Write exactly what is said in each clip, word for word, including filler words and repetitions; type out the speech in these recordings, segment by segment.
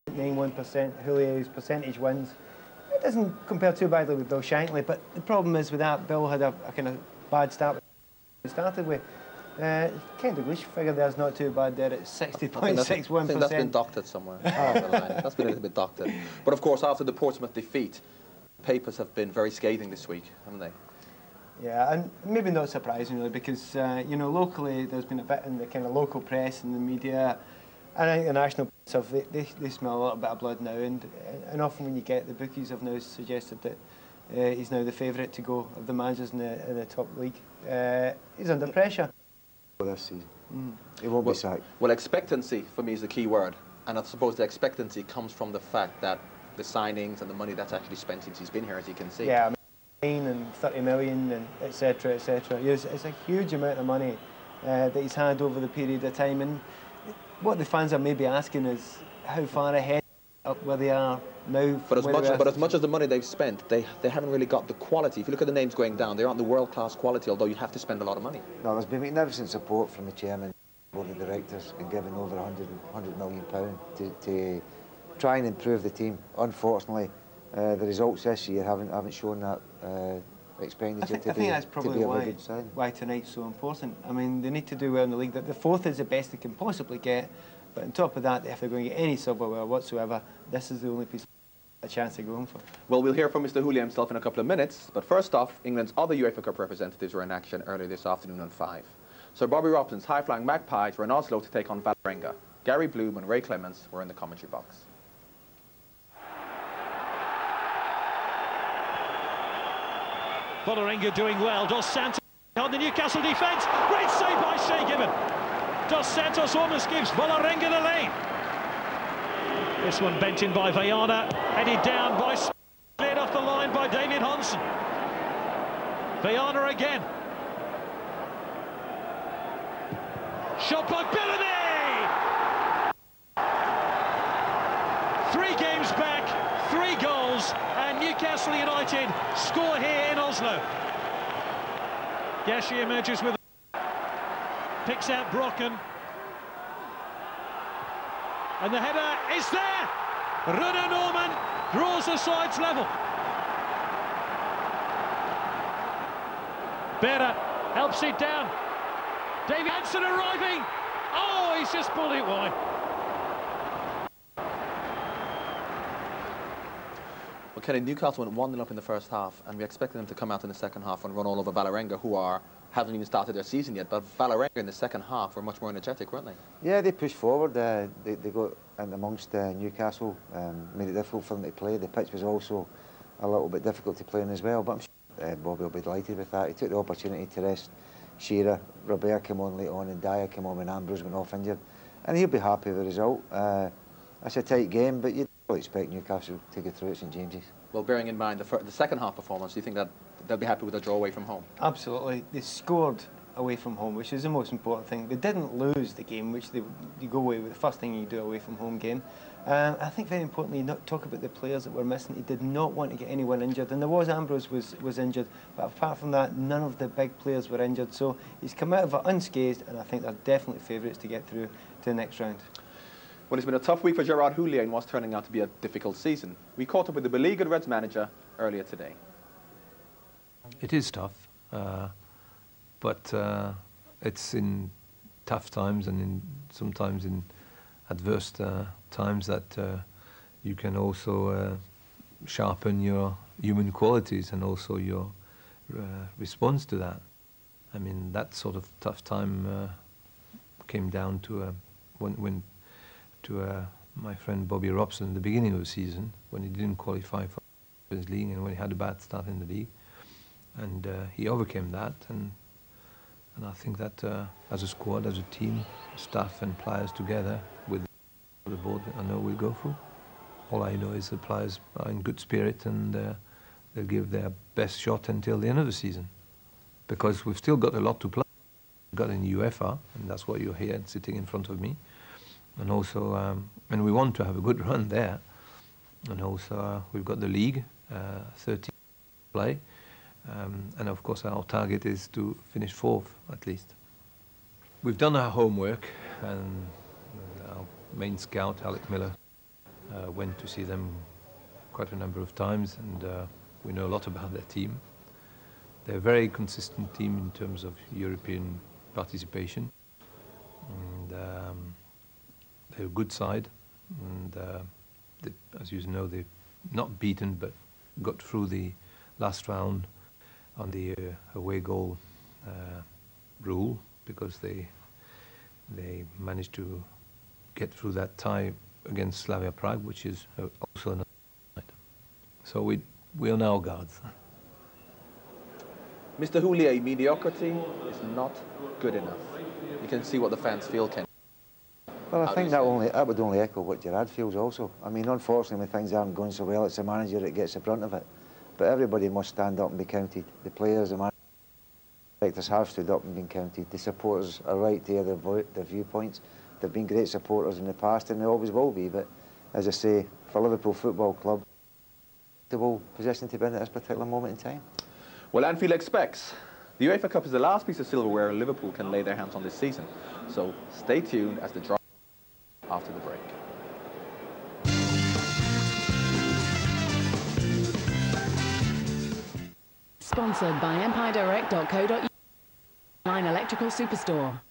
ninety-one percent, Julio's percentage wins. It doesn't compare too badly with Bill Shankly, but the problem is with that, Bill had a, a kind of bad start to started with. Uh, Ken Dalglish figure there's not too bad there at sixty point six one percent. I think that's been doctored somewhere. Oh. That's been a little bit doctored. But of course, after the Portsmouth defeat, papers have been very scathing this week, haven't they? Yeah, and maybe not surprisingly, because uh, you know, locally there's been a bit in the kind of local press and the media, and I think the national press, they, they, they smell a little bit of blood now, and and often when you get, the bookies have now suggested that uh, he's now the favourite to go of the managers in the in the top league. Uh, he's under pressure this season. Mm. It won't well, be sacked. Well, expectancy for me is the key word, and I suppose the expectancy comes from the fact that the signings and the money that's actually spent since he's been here, as you can see. Yeah. I mean, and thirty million and et cetera, et cetera. It's, it's a huge amount of money uh, that he's had over the period of time, and what the fans are maybe asking is how far ahead up where they are now. But as much, but as much as the money they've spent, they they haven't really got the quality. If you look at the names going down, they aren't the world-class quality, although you have to spend a lot of money. No, there's been magnificent support from the chairman, board of directors, and given over one hundred million pounds to, to try and improve the team. Unfortunately, Uh, the results this year haven't haven't shown that uh, expenditure I think, to, I think be, that's probably to be a why, good sign. why tonight's so important. I mean, they need to do well in the league. The fourth is the best they can possibly get, but on top of that, if they're going to get any silverware whatsoever, this is the only piece of a chance they're going for. Well, we'll hear from Mister Houllier himself in a couple of minutes, but first off, England's other UEFA Cup representatives were in action earlier this afternoon on five. Sir Bobby Robson's high-flying Magpies were in Oslo to take on Vålerenga. Gary Bloom and Ray Clements were in the commentary box. Vålerenga doing well. Dos Santos on the Newcastle defence. Great save by Shea Given. Dos Santos almost gives Vålerenga the lane. This one bent in by Vajana, headed down by cleared off the line by David Hansen. Vajana again. Shot by Bellamy. Three games back, three goals, and Newcastle United score here in Oslo. Gashi emerges with picks out Brocken, and the header is there. Rune Norman draws the sides level. Berra helps it down. David Hansen arriving. Oh, he's just pulled it wide. Well, Kenny, Newcastle went one nil up in the first half, and we expected them to come out in the second half and run all over Vålerenga, who are haven't even started their season yet. But Vålerenga in the second half were much more energetic, weren't they? Yeah, they pushed forward. Uh, they, they got in amongst uh, Newcastle, um, made it difficult for them to play. The pitch was also a little bit difficult to play in as well. But I'm sure uh, Bobby will be delighted with that. He took the opportunity to rest Shearer. Robert came on late on, and Dyer came on when Ambrose went off injured, and he'll be happy with the result. Uh, it's a tight game, but you don't expect Newcastle to get through at St James's. Well, bearing in mind the, fir the second half performance, do you think that they'll be happy with a draw away from home? Absolutely. They scored away from home, which is the most important thing. They didn't lose the game, which they you go away with the first thing you do away from home game. Um, I think very importantly, not talk about the players that were missing. He did not want to get anyone injured, and there was Ambrose was was injured, but apart from that, none of the big players were injured. So he's come out of it unscathed, and I think they're definitely favourites to get through to the next round. Well, it's been a tough week for Gerard Houllier in what's turning out to be a difficult season. We caught up with the beleaguered Reds manager earlier today. It is tough, uh, but uh, it's in tough times and in sometimes in adverse uh, times that uh, you can also uh, sharpen your human qualities and also your uh, response to that. I mean, that sort of tough time uh, came down to uh, when, when to uh, my friend Bobby Robson in the beginning of the season, when he didn't qualify for the league and when he had a bad start in the league. And uh, he overcame that, and and I think that uh, as a squad, as a team, staff and players together with the board, I know we'll go through. All I know is the players are in good spirit, and uh, they'll give their best shot until the end of the season, because we've still got a lot to play. We've got in UEFA, and that's why you're here sitting in front of me, and also um, and we want to have a good run there, and also uh, we've got the league, uh, thirteen play. Um, and of course our target is to finish fourth at least. We've done our homework, and our main scout, Alec Miller, uh, went to see them quite a number of times, and uh, we know a lot about their team. They're a very consistent team in terms of European participation, and um, they're a good side, and uh, they, as you know, they've not beaten but got through the last round on the uh, away goal uh, rule, because they they managed to get through that tie against Slavia Prague, which is uh, also another night. So we we are now guards. Mister Houllier, mediocrity is not good enough. You can see what the fans feel, Ken. Well, I How think that only that would only echo what Gerrard feels also. I mean, unfortunately, when things aren't going so well, it's the manager that gets the brunt of it. But everybody must stand up and be counted. The players, the managers, the directors have stood up and been counted. The supporters are right to hear their, vo their viewpoints. They've been great supporters in the past, and they always will be. But as I say, for Liverpool Football Club, the will position to be in at this particular moment in time. Well, Anfield expects the UEFA Cup is the last piece of silverware Liverpool can lay their hands on this season. So stay tuned as the draw after the break. Sponsored by empire direct dot co dot U K, online electrical superstore.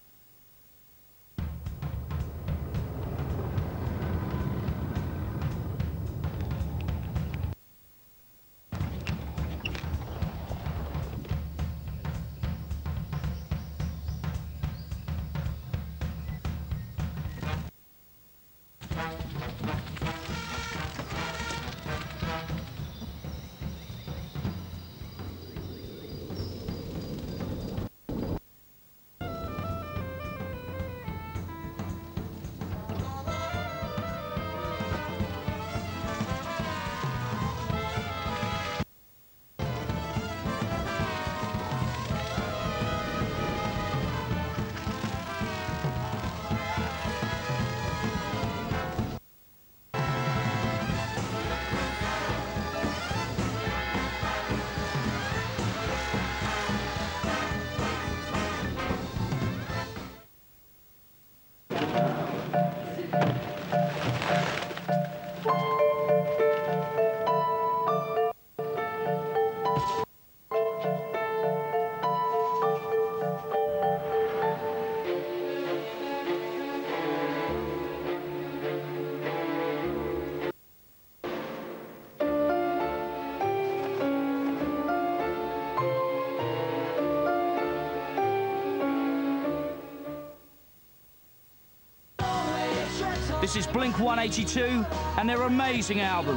This is Blink one eighty-two and their amazing album.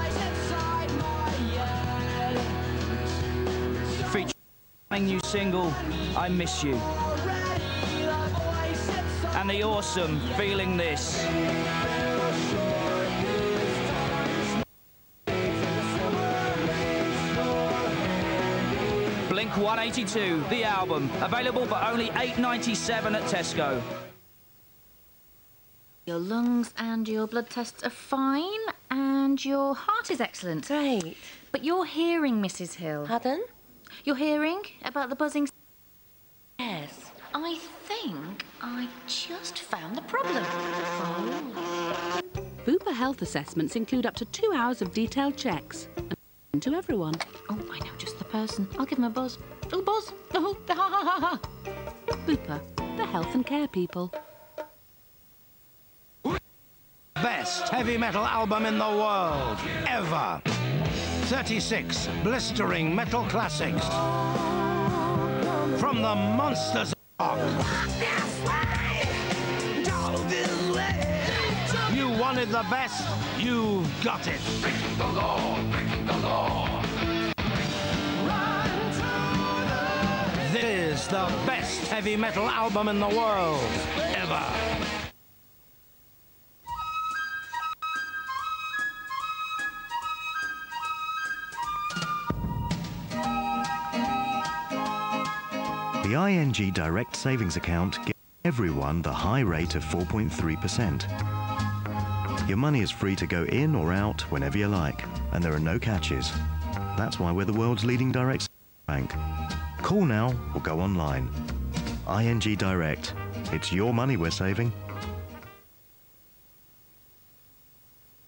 Featuring a new single, I Miss You. And the awesome Feeling This. Blink one eighty-two, the album, available for only eight ninety-seven at Tesco. Your lungs and your blood tests are fine, and your heart is excellent. Great. But your hearing, Missus Hill. Pardon? Your hearing about the buzzing. Yes. I think I just found the problem. Oh. Bupa health assessments include up to two hours of detailed checks. And to everyone. Oh, I know just the person. I'll give him a buzz. Oh, buzz. Oh, ha, ha, ha, ha. Bupa, the health and care people. Best heavy metal album in the world, ever. thirty-six blistering metal classics. From the monsters of rock. You wanted the best, you've got it. Breaking the law, breaking the law. This is the best heavy metal album in the world, ever. The I N G Direct Savings Account gives everyone the high rate of four point three percent. Your money is free to go in or out whenever you like, and there are no catches. That's why we're the world's leading direct bank. Call now or go online. I N G Direct. It's your money we're saving.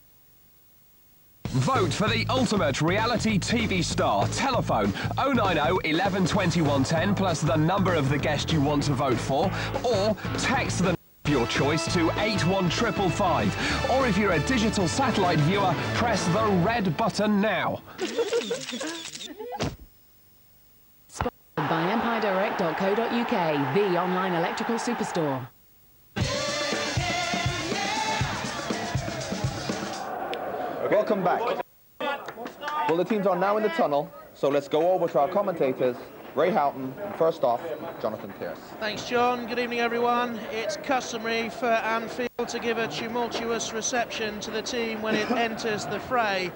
Vote for the ultimate reality T V star. Telephone oh nine oh, eleven, twenty-one, ten plus the number of the guest you want to vote for, or text the of your choice to eight one five five five. Or if you're a digital satellite viewer, press the red button now. By empire direct dot co dot U K, the online electrical superstore. Welcome back. Well, the teams are now in the tunnel, so let's go over to our commentators, Ray Houghton, and first off, Jonathan Pearce. Thanks, John. Good evening, everyone. It's customary for Anfield to give a tumultuous reception to the team when it enters the fray.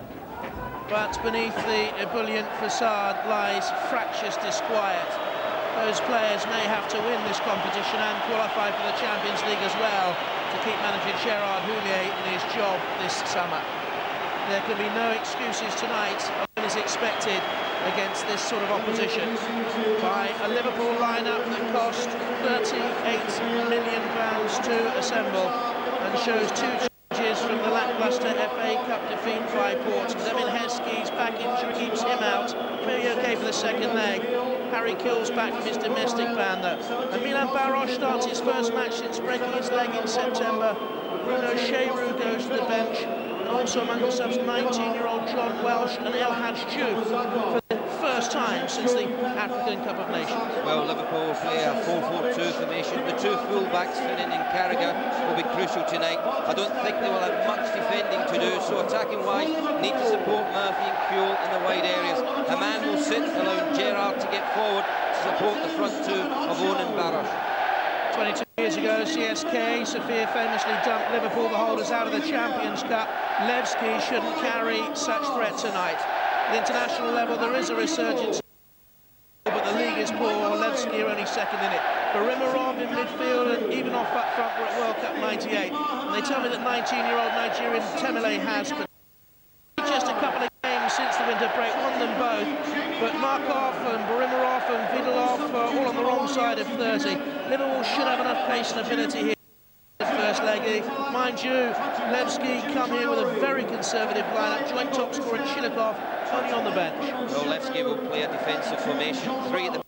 But beneath the ebullient facade lies fractious disquiet. Those players may have to win this competition and qualify for the Champions League as well to keep manager Gerard Houllier in his job this summer. There can be no excuses tonight when is expected against this sort of opposition. By a Liverpool lineup that cost thirty-eight million pounds to assemble and shows two changes from the lacklustre F A Cup defeat by Port. Levski's back injury keeps him out. Maybe okay for the second leg. Harry Kill's back from his domestic ban though. And Milan Baros starts his first match since breaking his leg in September. Bruno Cheyrou goes to the bench. Also among the subs, nineteen-year-old John Welsh and El Hadj Diouf for the first time since the African Cup of Nations. Well, Liverpool play a four four two formation. The two full-backs, Finnan and Carragher, will be crucial tonight. I don't think they will have much defending to do, so attacking-wise, need to support Murphy and Kuhl in the wide areas. A man will sit, allowing Gerrard to get forward to support the front two of Owen and Baros. twenty-two years ago, C S K, Sofia famously dumped Liverpool, the holders, out of the Champions Cup. Levski shouldn't carry such threat tonight. At the international level, there is a resurgence, but the league is poor. Levski are only second in it. Barimarov in midfield and even off up front were at World Cup ninety-eight. And they tell me that nineteen-year-old Nigerian Temele has, but just a couple of games since the winter break, won them both. But Markov and Barimarov and Vidalov are all on the wrong side of thirty. Liverpool should have enough pace and ability here. First leg, mind you, Levski come here with a very conservative lineup. Joint top scorer Chilikov only on the bench. Well, Levski will play a defensive formation. Three at the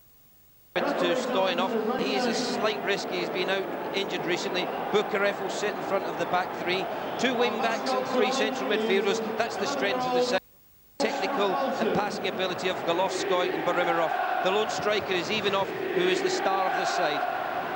to Stoyanov. He is a slight risk. He's been out injured recently. Bukarev will sit in front of the back three. Two wing backs and three central midfielders. That's the strength of the side. Technical and passing ability of Golovskoy and Barimarov. The lone striker is Ivanov, who is the star of the side.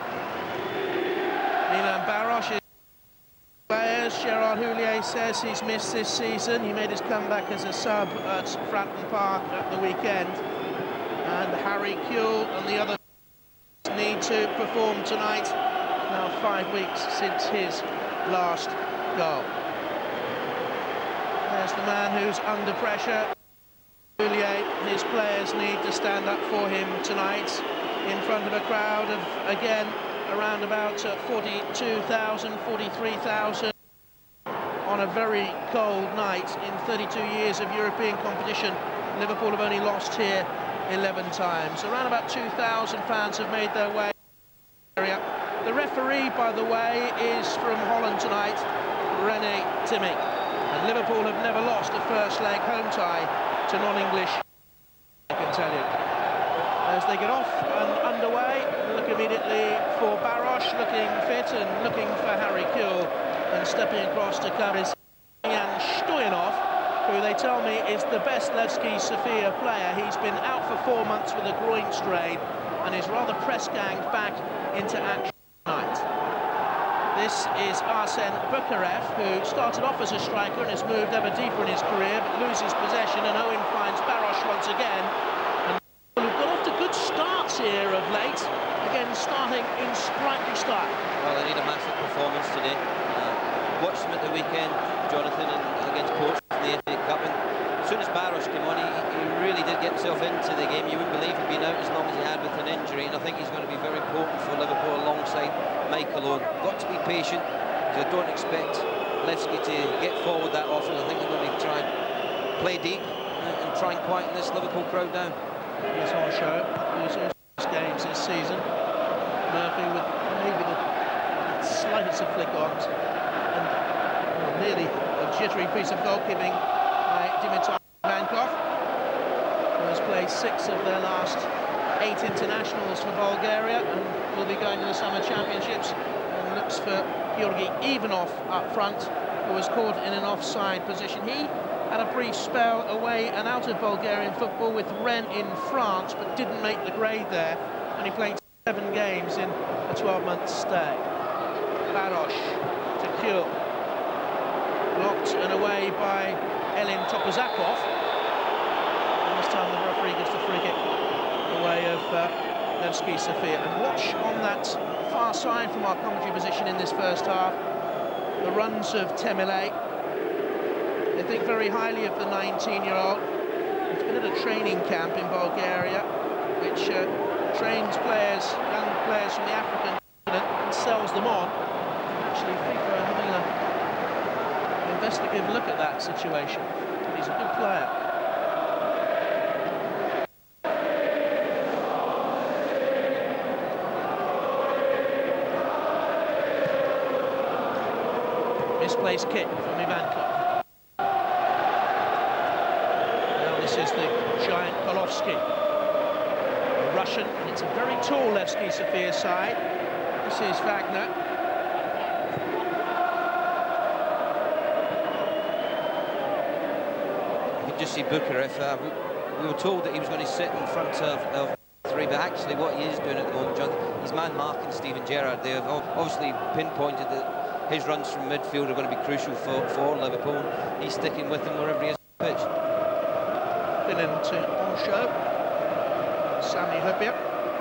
Milan Baros is players. Gerard Houllier says he's missed this season. He made his comeback as a sub at Fratton Park at the weekend. And Harry Kuhl and the other need to perform tonight. Now five weeks since his last goal. There's the man who's under pressure. Houllier, his players need to stand up for him tonight in front of a crowd of, again, around about uh, forty-two thousand, forty-three thousand on a very cold night. In thirty-two years of European competition, Liverpool have only lost here eleven times. Around about two thousand fans have made their way to the area. The referee, by the way, is from Holland tonight, René Timming. And Liverpool have never lost a first leg home tie to non-English, I can tell you. As they get off and underway, look immediately for Baros, looking fit and looking for Harry Kuhl, and stepping across to cover is Jan Stoyanov, who they tell me is the best Levski Sofia player. He's been out for four months with a groin strain and is rather press-ganged back into action tonight. This is Arsene Bukarev, who started off as a striker and has moved ever deeper in his career, but loses possession, and Owen finds Baros once again. We've got off to good starts here of late, again starting in sprightly style. Well, they need a massive performance today. Uh, watched them at the weekend, Jonathan, and against Portsmouth in the F A Cup, and as soon as Baros came on, he, he really did get himself into the game. You wouldn't believe he'd been out as long as he had with an injury, and I think he's going to be very important for Liverpool alongside Michael Owen. Got to be patient, because I don't expect Levski to get forward that often. I think they're going to try and play deep and, and try and quieten this Liverpool crowd down. Here's our show. Here's all his games this season. Murphy with maybe the slightest of flick-ons, and well, nearly a jittery piece of goalkeeping by Dimitar Vankov, who has played six of their last eight internationals for Bulgaria and will be going to the Summer Championships, and looks for Georgi Ivanov up front, who was caught in an offside position. He had a brief spell away and out of Bulgarian football with Rennes in France, but didn't make the grade there, and he played seven games in a twelve-month stay. Barosh to Kul. Blocked and away by Elin Topozakov. And this time the referee gives the free kick away of uh, Levski Sofia. And watch on that far side from our commentary position in this first half, the runs of Temile. They think very highly of the nineteen-year-old. He's been at a training camp in Bulgaria, which uh, trains players, young players from the African continent, and sells them on. Actually, FIFA are having an investigative look at that situation. He's a good player. Misplaced kick from Ivankov. Now this is the giant Kolovsky. A Russian, and it's a very tall Levski Sofia side. This is Wagner. You can just see Bukarev. Uh, we, we were told that he was going to sit in front of, of three, but actually what he is doing at the moment, John, he's man marking Steven Gerrard. They have obviously pinpointed that his runs from midfield are going to be crucial for, for Liverpool. He's sticking with them wherever he is on the pitch. Finnan to Onsho. Sami Hupia.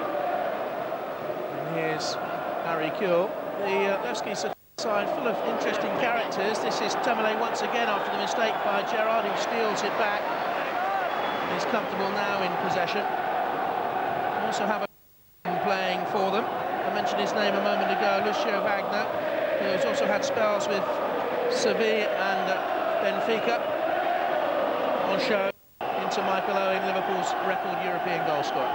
And here's Harry Kul. The uh, Levski side full of interesting characters. This is Temile once again after the mistake by Gerrard, who steals it back. He's comfortable now in possession. We also have a playing for them. I mentioned his name a moment ago, Lucio Wagner, who's also had spells with Sevilla and uh, Benfica. On show into Michael Owen, Liverpool's record European goal scorer.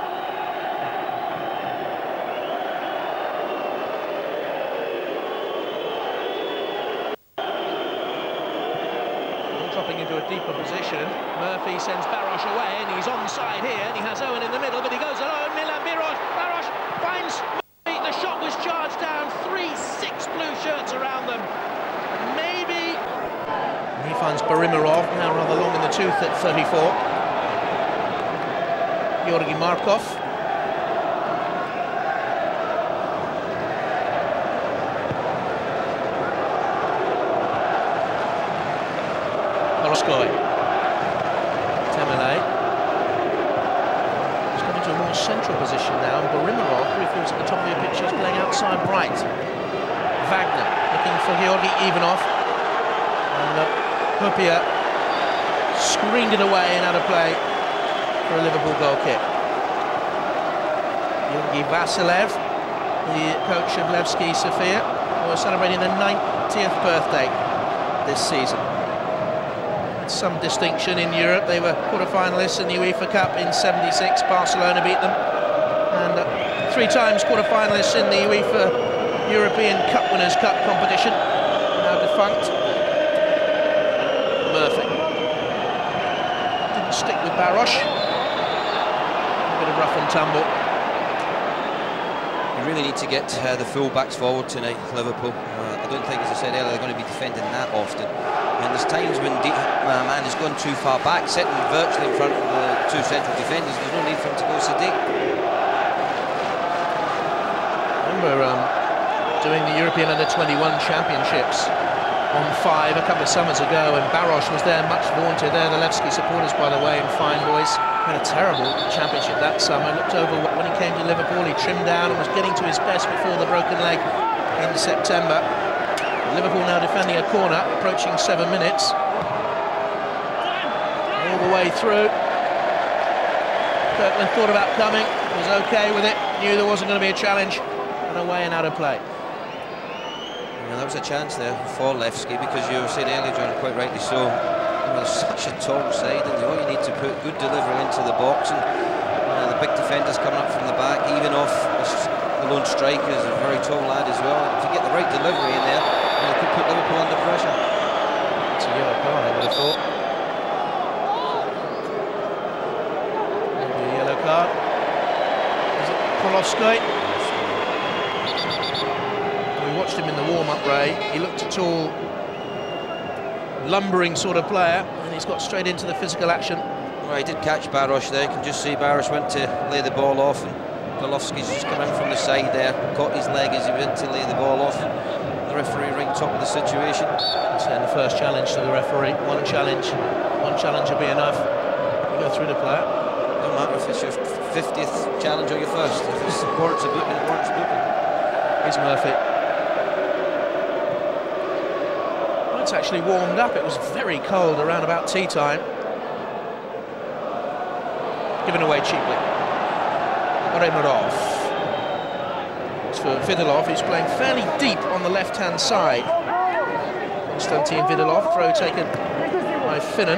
Dropping into a deeper position, Murphy sends Barosh away, and he's onside here, and he has Owen in the middle, but he goes alone. Milan Barosh, Barosh finds Murphy. The shot was charged down. Three, six blue shirts around them. Maybe. And he finds Barimirov, now rather long in the tooth at thirty-four. Georgi Markov. Horoskoy. Temile. He's come into a more central position now, and Barimirov, who feels at the top of the pitch, is playing outside right. Wagner looking for Georgi Ivanov. And uh, Hupia screened it away and out of play for a Liverpool goal kick. Georgi Vasilev, the coach of Levski Sofia, who are celebrating their ninetieth birthday this season. Some distinction in Europe. They were quarter-finalists in the UEFA Cup in seventy-six. Barcelona beat them. And uh, three times quarter-finalists in the UEFA European Cup Winners' Cup competition. Now defunct. Murphy. Didn't stick with Barosh. A bit of rough and tumble. You really need to get uh, the full-backs forward tonight, Liverpool. Uh, I don't think, as I said earlier, they're going to be defending that often. And there's times when deep, uh, man has gone too far back, sitting virtually in front of the two central defenders. There's no need for him to go so deep. I remember um, doing the European Under twenty-one Championships on five a couple of summers ago, and Barosh was there, much vaunted. There, the Levski supporters, by the way, and fine boys. Had a terrible championship that summer. Looked over when he came to Liverpool. He trimmed down and was getting to his best before the broken leg in September. Liverpool now defending a corner, approaching seven minutes. All the way through. Kirkland thought about coming, was okay with it, knew there wasn't going to be a challenge, and away and out of play. Yeah, that was a chance there for Levski, because you were saying earlier, John, quite rightly so, you know, there's such a tall side, and all you need to put good delivery into the box, and uh, the big defenders coming up from the back, even off the lone striker is a very tall lad as well. If you get the right delivery in there, it could put Liverpool under pressure. It's a yellow card, I would have thought. Levski. We watched him in the warm-up, Ray. He looked a tall, lumbering sort of player, and he's got straight into the physical action. Well, he did catch Baros there. You can just see Baros went to lay the ball off, and Levski's just come in from the side there, caught his leg as he went to lay the ball off. The referee right top of the situation. So the first challenge to the referee. One challenge, one challenge will be enough. You go through the player. Don't matter if it's your fiftieth challenge or your first. If it's warrants a booking, it warrants a booking. Here's Murphy. Well, it's actually warmed up. It was very cold around about tea time. Given away cheaply. Remarov. It's for Vidalov, who's playing fairly deep on the left-hand side. Konstantin Vidalov, throw taken by Finnan.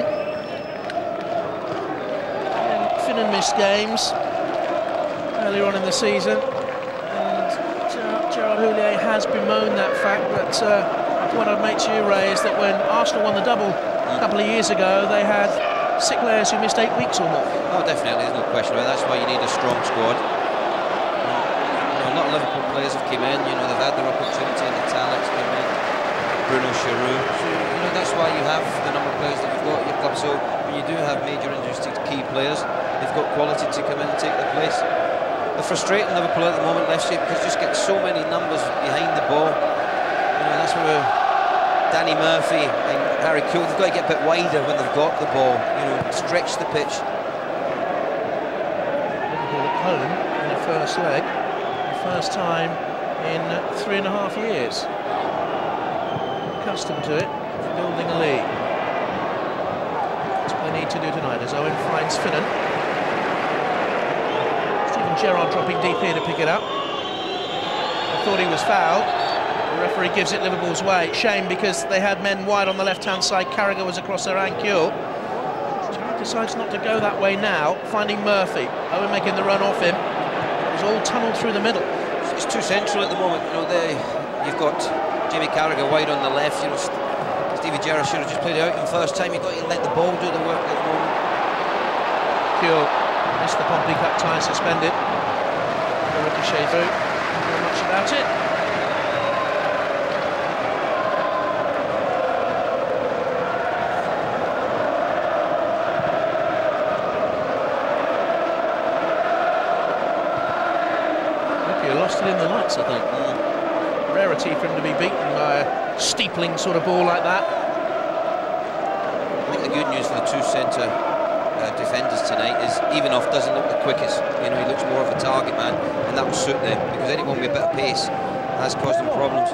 And Finnan missed games earlier on in the season, and Gerard Houllier has bemoaned that fact. But uh, the point I'd make to you, Ray, is that when Arsenal won the double a couple of years ago, they had sick players who missed eight weeks or more. Oh, definitely, there's no question about it. That's why you need a strong squad. You know, a lot of Liverpool players have come in, you know, they've had their opportunity, and the talents came in, Bruno Giroud. So, you know, that's why you have the number of players that you've got at your club. So when you do have major injuries to key players, they've got quality to come in and take their place. They're frustrating Liverpool at the moment, Levski, because you just get so many numbers behind the ball. You know, that's where Danny Murphy and Harry Kewell, they've got to get a bit wider when they've got the ball, you know, stretch the pitch. Liverpool at home in the first leg, the first time in three and a half years. Accustomed to it, building a lead. That's what they need to do tonight as Owen finds Finnan. Steven Gerrard dropping deep here to pick it up. I thought he was fouled. The referee gives it Liverpool's way. Shame, because they had men wide on the left-hand side. Carragher was across their ankle. Gerrard decides not to go that way now, finding Murphy. Owen making the run off him. It was all tunnelled through the middle. It's too central at the moment. You know, they, you've got Jamie Carragher wide on the left. You know, Stevie Gerrard should have just played it out in the first time. You've got to let the ball do the work at the moment. Kewell missed the Pompey Cup tie, suspended. The ricochet through. Not much about it. Lost it in the lights, I think. Mm. Rarity for him to be beaten by a steepling sort of ball like that. I think the good news for the two centre uh, defenders tonight is Ivanov doesn't look the quickest. You know, he looks more of a target man, and that will suit them, because anyone with a bit of pace has caused them problems.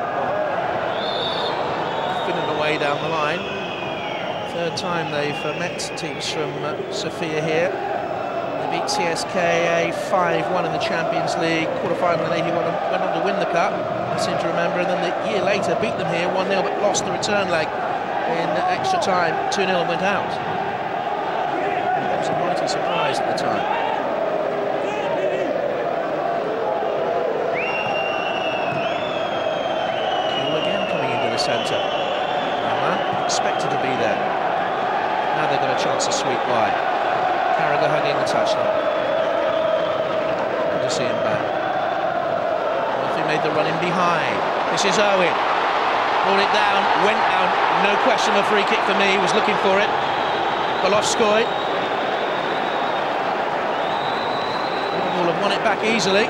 Finnan away down the line. Third time they've uh, met teams from uh, Sofia here. Beat C S K A five one in the Champions League quarter-final in eighty-one and went on to win the cup, I seem to remember, and then the year later beat them here one nil but lost the return leg in extra time, two nil, and went out. That was a mighty surprise at the time. Kewell again coming into the centre. Rahman expected to be there. Now they've got a chance to sweep by. Carragher hugging the touchline. Good to see him back. Murphy made the run in behind. This is Owen. Brought it down, went down. No question of a free kick for me. He was looking for it. Levski. Liverpool have won it back easily.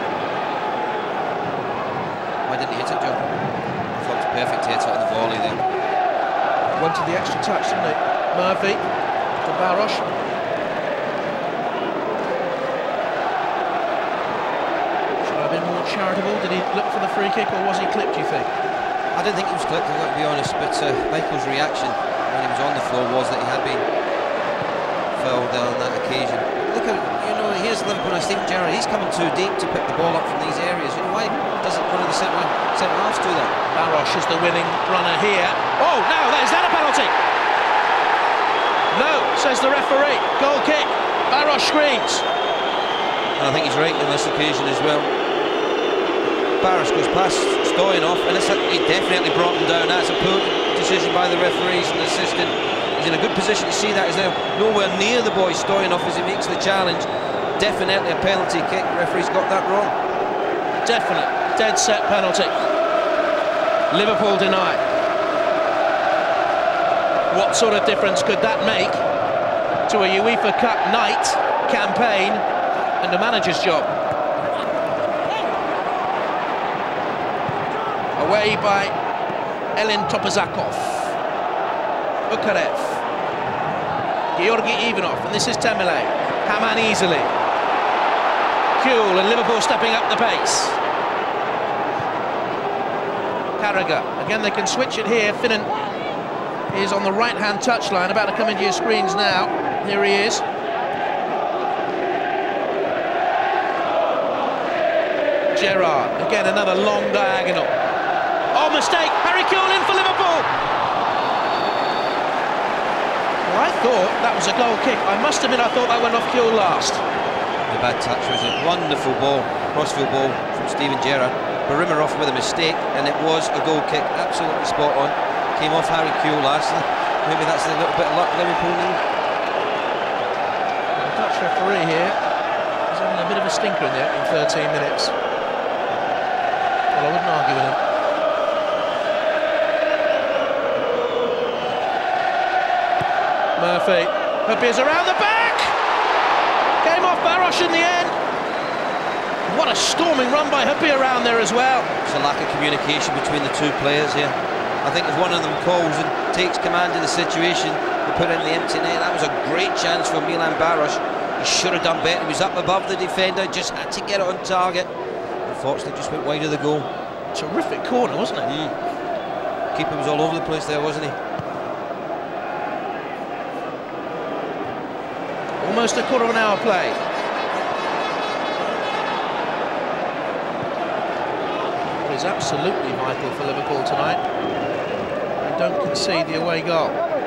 Why didn't he hit it, Joe? I thought it was perfect hit on the volley there. Went to the extra touch, didn't it? Murphy to Baros. Charitable? Did he look for the free kick, or was he clipped, do you think? I didn't think he was clipped, I've got to be honest, but uh, Michael's reaction when he was on the floor was that he had been fouled on that occasion. Look at, you know, here's Liverpool and Steven Gerrard. He's coming too deep to pick the ball up from these areas. You know, why doesn't one of the centre centre halves do that? Baros is the winning runner here. Oh, now, is that a penalty? No, says the referee. Goal kick. Baros screams. And I think he's right on this occasion as well. Baros goes past Stoyanov, and it's a, he definitely brought him down. That's a poor decision by the referees and the assistant. He's in a good position to see that. He's now nowhere near the boy Stoyanov as he makes the challenge. definitely a penalty kick. The referee's got that wrong. Definite, dead set penalty. Liverpool deny. What sort of difference could that make to a UEFA Cup night campaign and a manager's job? Away by Elin Topazakov. Bukarev. Georgi Ivanov, and this is Temele. Haman easily. Kuhl and Liverpool stepping up the pace. Carragher, again they can switch it here. Finnan is on the right-hand touchline, about to come into your screens now. Here he is. Gerrard, again another long diagonal. Oh, mistake! Harry Kuhl in for Liverpool! Well, I thought that was a goal kick. I must admit I thought that went off Kuhl last. The bad touch was a wonderful ball, crossfield ball from Steven Gerrard. Barimirov with a mistake, and it was a goal kick, absolutely spot on. Came off Harry Kuhl last, and maybe that's a little bit of luck Liverpool need. The Dutch referee here is having a bit of a stinker in there in thirteen minutes. Well, I wouldn't argue with him. Murphy appears around the back. Came off Barosh in the end. What a storming run by Huppy around there as well. It's a lack of communication between the two players here. I think if one of them calls and takes command of the situation, they put it in the empty net. That was a great chance for Milan Barosh. He should have done better. He was up above the defender, just had to get it on target. Unfortunately, just went wide of the goal. Terrific corner, wasn't it? Mm. Keeper was all over the place there, wasn't he? Almost a quarter of an hour play. It is absolutely vital for Liverpool tonight. They don't concede the away goal.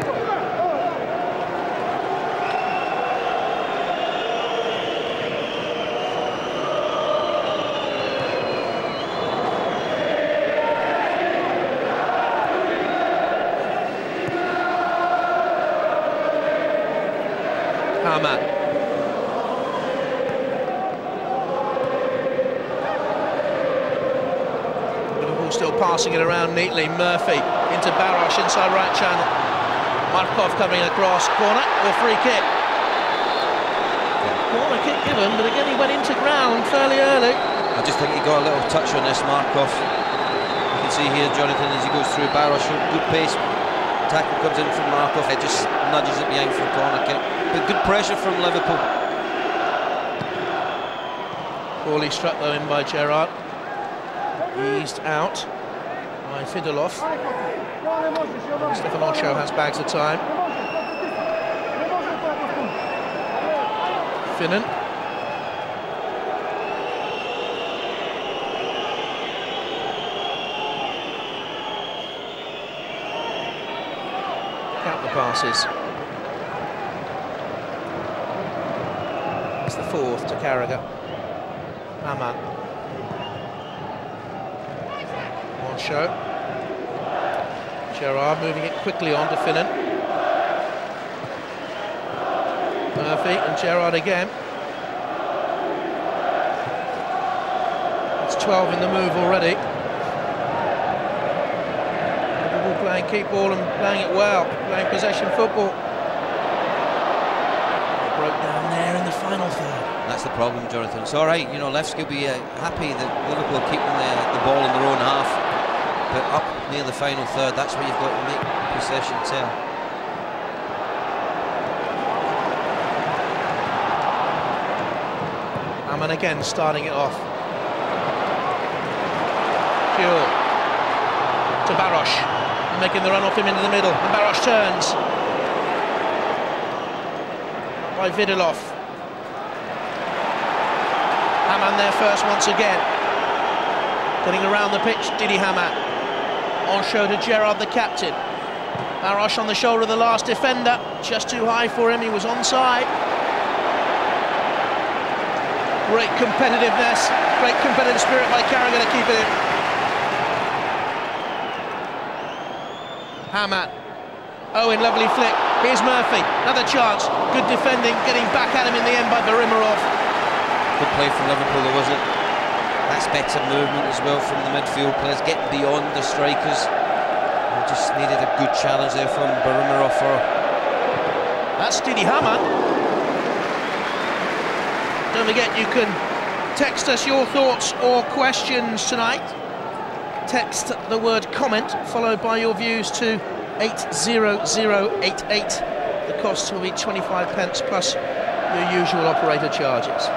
Haman. Liverpool still passing it around neatly. Murphy into Barosh inside right channel. Markov coming across, corner or free kick. Corner kick given, but again he went into ground fairly early. I just think he got a little touch on this Markov. You can see here Jonathan as he goes through Barosh, good pace. Tackle comes in from Markov, it just nudges it behind for a corner kick. But good pressure from Liverpool. Poorly struck though in by Gerrard. Eased out by Fidolov. Stefan Ocho has bags of time. Finnan. Count the passes. It's the fourth to Carragher. Haman. On show. Gerrard moving it quickly on to Finnan. Murphy and Gerrard again. It's twelve in the move already. Liverpool playing keep ball and playing it well, playing possession football. Broke down there in the final third. That's the problem, Jonathan. It's all right, you know, Levski will be uh, happy that Liverpool are keeping the, the ball in their own half, but up near the final third, that's where you've got to make possession tell. Haman again starting it off. Kuhl to Barosh, making the run off him into the middle, and Barosh turns. By Vidilov. Haman there first once again. Getting around the pitch, Didi Haman. On show to Gerrard, the captain. Barosh on the shoulder of the last defender. Just too high for him, he was onside. Great competitiveness, great competitive spirit by Carragher to keep it in. Haman. Owen, lovely flick. Here's Murphy, another chance. Good defending, getting back at him in the end by Barimirov. Good play from Liverpool, though, wasn't it? That's better movement as well from the midfield players, getting beyond the strikers. We just needed a good challenge there from Barimirov. For that's Didi Hamann. Don't forget, you can text us your thoughts or questions tonight. Text the word comment followed by your views to eight zero zero eight eight. The cost will be twenty-five pence plus your usual operator charges.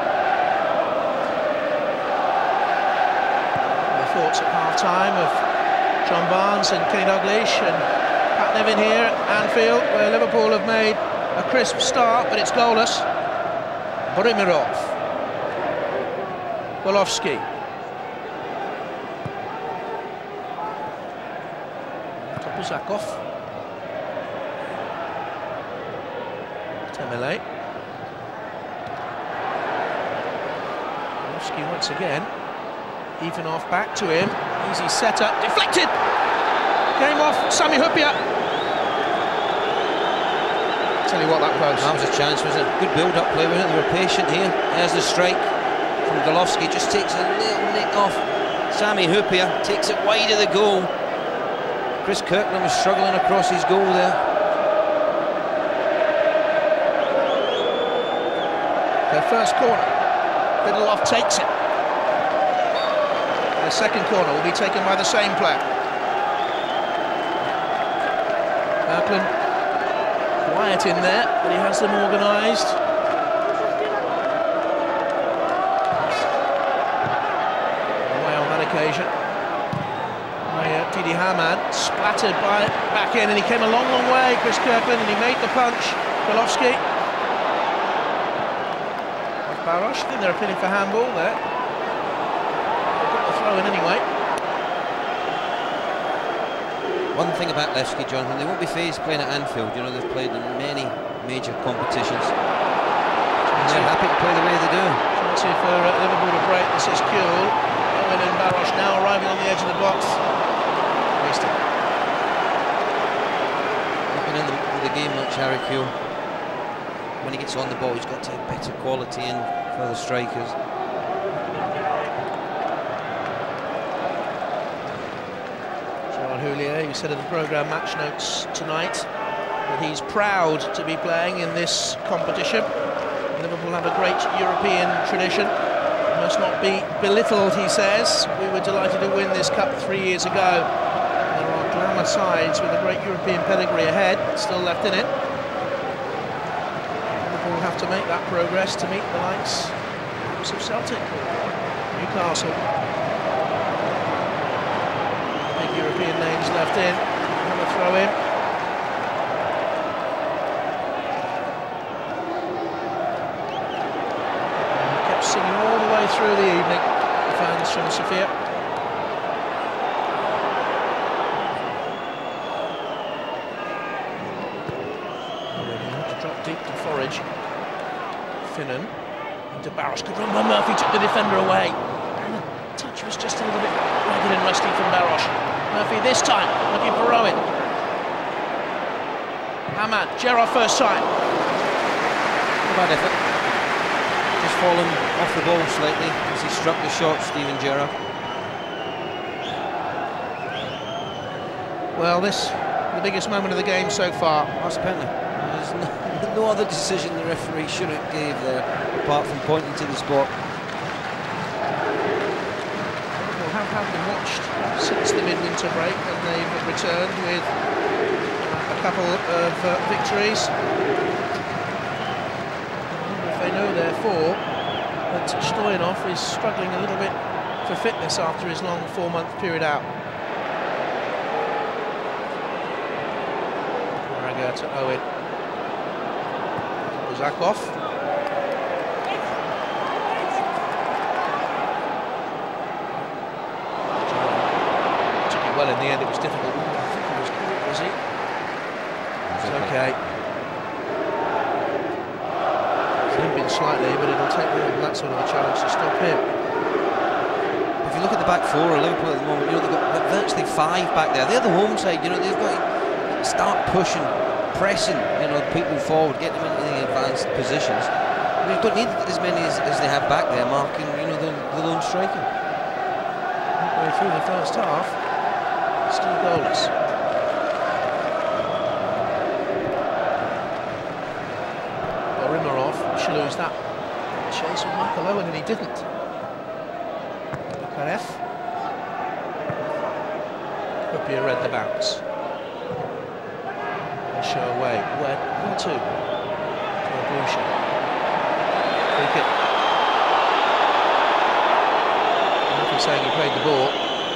The thoughts at half-time of John Barnes and Kenny Dalglish and Pat Nevin here at Anfield, where Liverpool have made a crisp start, but it's goalless. Barimirov. Levski. Topuzakov. Temele. Levski once again. Even off back to him. Easy setup. Deflected! Came off. Sami Hyypiä. Tell you what, that was. That was a chance, was it? Good build-up play, wasn't it? They were patient here. There's the strike from Levski. Just takes a little nick off. Sami Hyypiä takes it wide of the goal. Chris Kirkland was struggling across his goal there. Their first corner. Lindelof takes it. The second corner will be taken by the same player. Kirkland quiet in there, but he has them organised. Away on that occasion. Didi Hamann splattered by back in, and he came a long, long way, Chris Kirkland, and he made the punch. Levski. Barosh, I think they're appealing for handball there. They've got the throw in anyway. One thing about Levski, Jonathan, they won't be phased playing at Anfield. You know, they've played in many major competitions. And they're happy to play the way they do. Chance for uh, Liverpool to break. This is Kuhl. Owen and Barosh now arriving on the edge of the box. Wasted. Not been in the, the game much, Harry Kuhl. When he gets on the ball, he's got to have better quality in for the strikers. Houllier, who said in the programme match notes tonight that he's proud to be playing in this competition. Liverpool have a great European tradition. It must not be belittled, he says. We were delighted to win this cup three years ago. There are glamour sides with a great European pedigree ahead, still left in it. Liverpool will have to make that progress to meet the likes of Celtic, Newcastle. European names left in. Another throw in. And kept singing all the way through the evening, the fans from Sofia. To drop deep to forage. Finnan into Barosh. Good run by Murphy, took the defender away. And the touch was just a little bit ragged and rusty from Barosh. Murphy this time, looking for Owen. Hamann, Gerrard first time. Not bad effort. Just fallen off the ball slightly as he struck the shot, Steven Gerrard. Well, this the biggest moment of the game so far. That's a penalty. There's no, no other decision the referee should have gave there, apart from pointing to the spot. Have, have been watched since the midwinter break, and they've returned with uh, a couple of uh, victories. I wonder if they know therefore that Stoyanov is struggling a little bit for fitness after his long four-month period out. Braga to Owen. Zakov. Well, in the end, it was difficult. I think he was caught, was he? It's okay. He's limping slightly, but it'll take more than that sort of a challenge to stop him. If you look at the back four of Liverpool at the moment, you know, they've got virtually five back there. They're the home side, you know, they've got to start pushing, pressing, you know, people forward, get them into the advanced positions. They don't need as many as, as they have back there, marking, you know, the, the lone striker. Midway through the first half, still goalless. Borimarov should lose that chase with Michael Owen, and he didn't. Karev. Kupia read the bounce. And show away. Where? Where to? To Abusha. Free kick. Nothing saying he played the ball.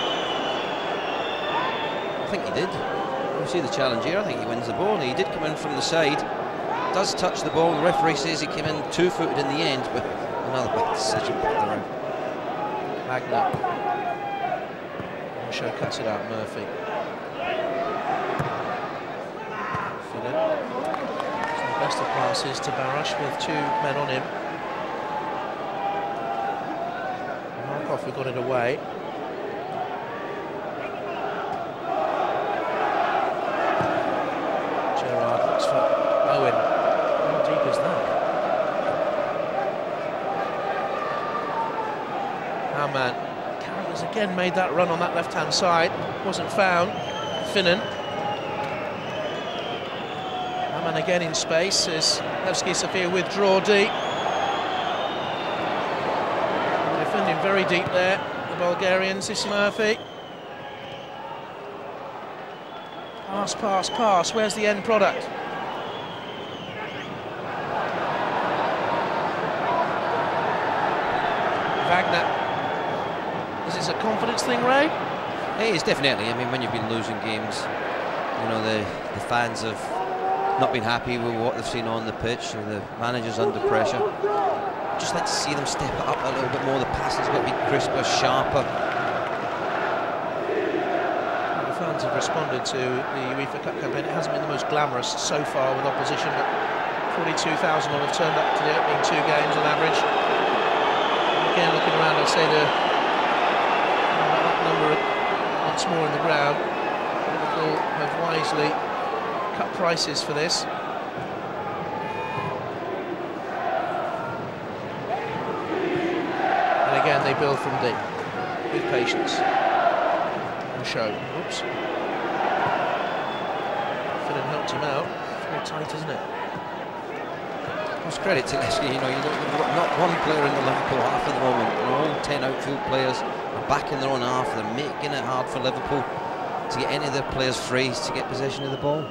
I think he did. You see the challenge here. I think he wins the ball. He did come in from the side. Does touch the ball. The referee says he came in two-footed in the end, but another bad decision back around. Magna. Show cuts it out. Murphy. Finnan. So the best of passes to Barush with two men on him. Markov, we got it away. Gerrard looks for Owen. How deep is that? Our man Carragher's again made that run on that left-hand side. Wasn't found. Finnan. Our man again in space as Levski Sofia withdraw deep. Defending very deep there, the Bulgarians. This Murphy. Pass, pass, pass. Where's the end product? Wagner. Is this a confidence thing, Ray? It is, definitely. I mean, when you've been losing games, you know, the, the fans have not been happy with what they've seen on the pitch, or the manager's under pressure. Just like to see them step it up a little bit more. The passing's got to be crisper, sharper. The fans have responded to the UEFA Cup campaign. It hasn't been the most glamorous so far with opposition, but forty-two thousand will have turned up to the opening two games on average. Again, looking around, I'd say the that number once more in the ground. Liverpool have wisely cut prices for this. And again, they build from deep with patience and show. Oops. Finnan helped him out. Very tight, isn't it? Most credit to Levski, you know, you've got not one player in the Liverpool half at the moment. You know, all ten outfield players are back in their own half. They're making it hard for Liverpool to get any of their players free to get possession of the ball.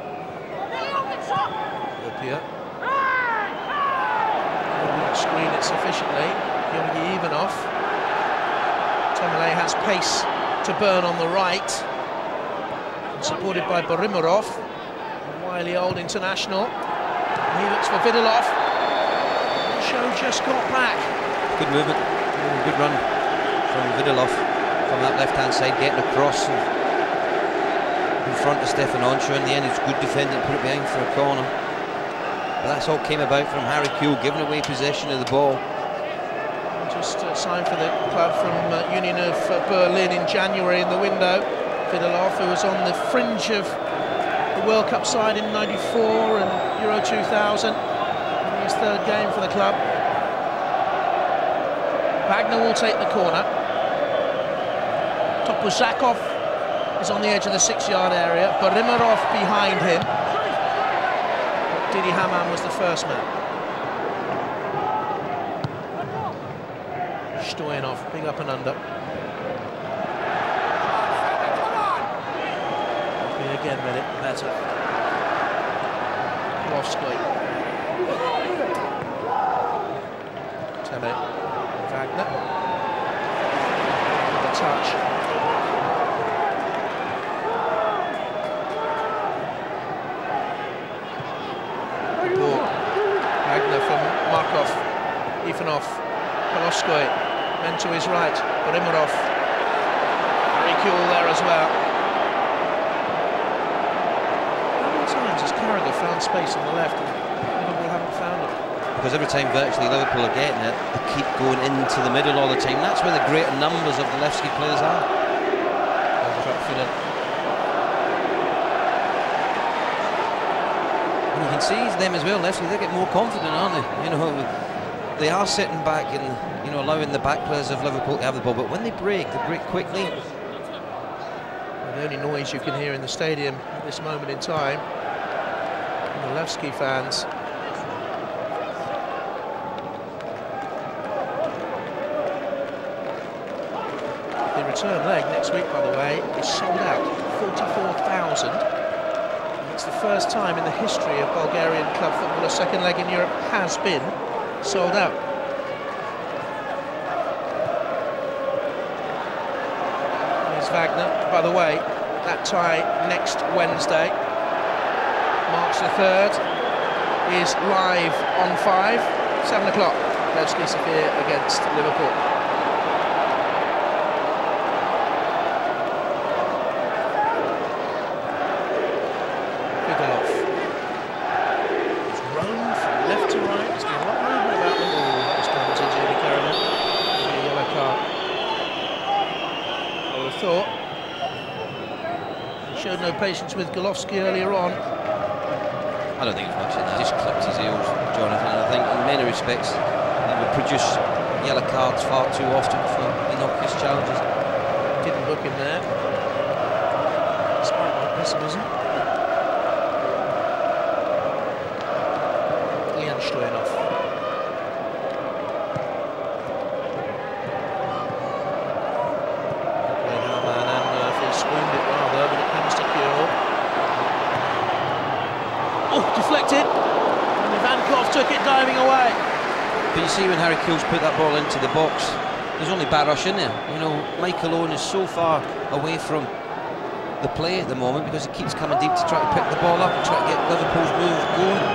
Kupia. Didn't screen it sufficiently. Georgi Ivanov. Temele has pace to burn on the right. Supported by Borimarov, a wily old international. He looks for Vidalov. Show just got back. Good movement, good run from Vidalov from that left-hand side, getting across in front of Stefan Onshaw. In the end, it's good defending, put it behind for a corner. But that's all came about from Harry Kuehl giving away possession of the ball. Just uh, signed for the club from uh, Union of uh, Berlin in January in the window. Vidalov, who was on the fringe of the World Cup side in ninety-four and Euro two thousand. His third game for the club. Wagner will take the corner. Topuzakov is on the edge of the six-yard area. Borimarov behind him. Didi Hamann was the first man. Stoyanov, big up and under. Again, read it better. Levski. Tele. Wagner. The touch. Ball. Wagner from Markov. Ivanov. Levski. Men to his right. Borimarov. Very cool there as well. Has Carragher found space on the left and Liverpool haven't found it? Because every time virtually Liverpool are getting it, they keep going into the middle all the time. That's where the greater numbers of the Levski players are. And you can see them as well, Levski, they get more confident, aren't they? You know, they are sitting back and, you know, allowing the back players of Liverpool to have the ball, but when they break, they break quickly. And the only noise you can hear in the stadium at this moment in time, the Levski fans. The return leg next week, by the way, is sold out, forty-four thousand. It's the first time in the history of Bulgarian club football a second leg in Europe has been sold out. Here's Wagner. By the way, that tie next Wednesday, March the third, is live on five, seven o'clock. Levski Sofia against Liverpool. No patience with Golovsky earlier on. I don't think it's much. He just clipped his heels, Jonathan. And I think in many respects he would produce yellow cards far too often for innocuous challenges. Didn't look in there, despite my pessimism. Ian Stoyanov. Screamed it rather, but it comes to Kjell. Oh, deflected. And Ivankov took it diving away. But you see when Harry Kewell's put that ball into the box, there's only Barosh in there. You know, Michael Owen is so far away from the play at the moment because he keeps coming deep to try to pick the ball up and try to get Liverpool's move going.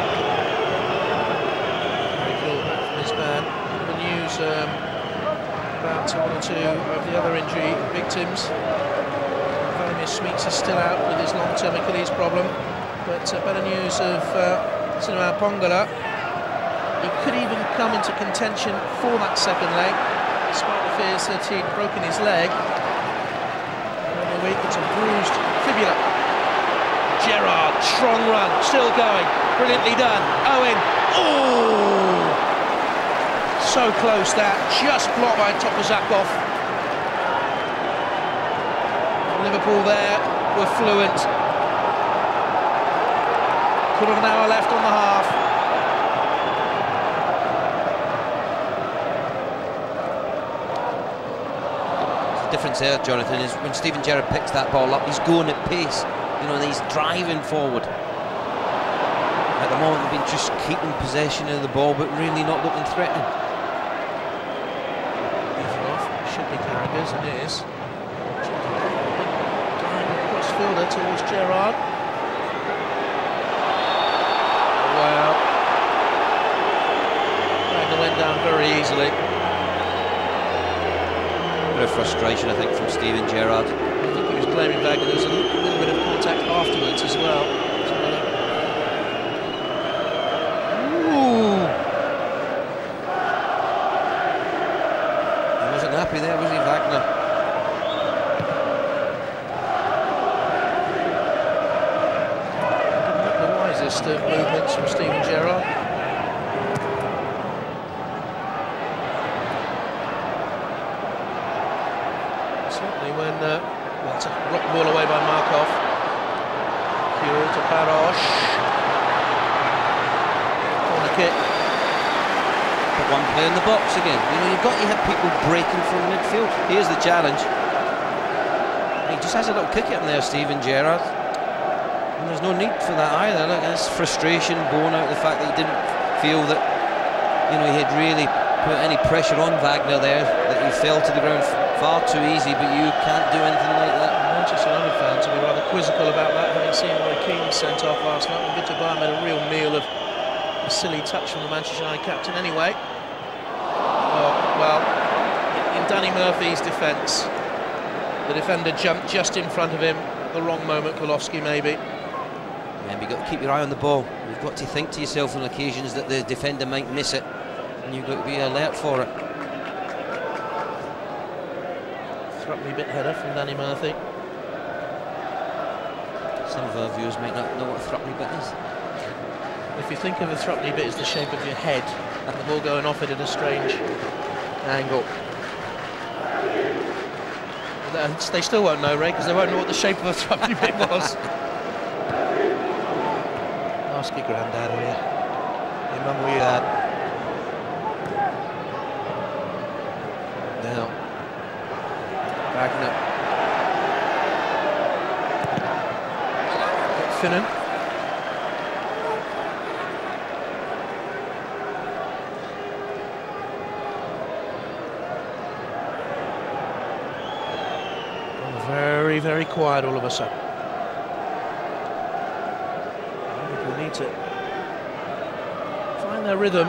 Harry Kewell from his man. The news um, about one or two of the other injury victims. Smeets is still out with his long-term Achilles problem, but uh, better news of uh, Sinema Pongola. He could even come into contention for that second leg, despite the fears that he'd broken his leg. And in a week, it's a bruised fibula. Gerrard, strong run, still going, brilliantly done. Owen, oh! So close that, just blocked by Topozakov. Liverpool there were fluent. Quarter of an hour left on the half. The difference there, Jonathan, is when Steven Gerrard picks that ball up, he's going at pace. You know, he's driving forward. At the moment, they've been just keeping possession of the ball, but really not looking threatening. Should be Carragher's, and it is. Fielder towards Gerrard. Wow. Wagner went down very easily. A bit of frustration, I think, from Steven Gerrard. I think he was blaming Wagner. There was a little bit of contact afterwards as well. Ooh. He wasn't happy there, was he, Wagner? Of movements from Steven Gerrard. Certainly when uh, well, it's a rock ball away by Markov. Kjell to Barosh. Corner kick. Put one player in the box again. You know, you've got to have people breaking from midfield. Here's the challenge. He just has a little kick at him there, Steven Gerrard. And there's no need for that either. Look, that's frustration born out of the fact that he didn't feel that, you know, he had really put any pressure on Wagner there, that he fell to the ground far too easy, but you can't do anything like that. Manchester United fans will be rather quizzical about that, having seen Roy Keane sent off last night. And Victor Bayer made a real meal of a silly touch from the Manchester United captain anyway. Oh, well, in Danny Murphy's defence, the defender jumped just in front of him at the wrong moment, Golovsky maybe. Yeah, but you've got to keep your eye on the ball. You've got to think to yourself on occasions that the defender might miss it, and you've got to be alert for it. Threatening bit header from Danny Murphy. Some of our viewers might not know what a threatening bit is. If you think of a Threepenny bit as the shape of your head, and the ball going off it at a strange angle. They still won't know, Ray, because they won't know what the shape of a Threepenny bit was. Ask your granddad, will you? Your mum or your dad? Now, Wagner. Finnan. Very, very quiet all of a sudden. People need to find their rhythm.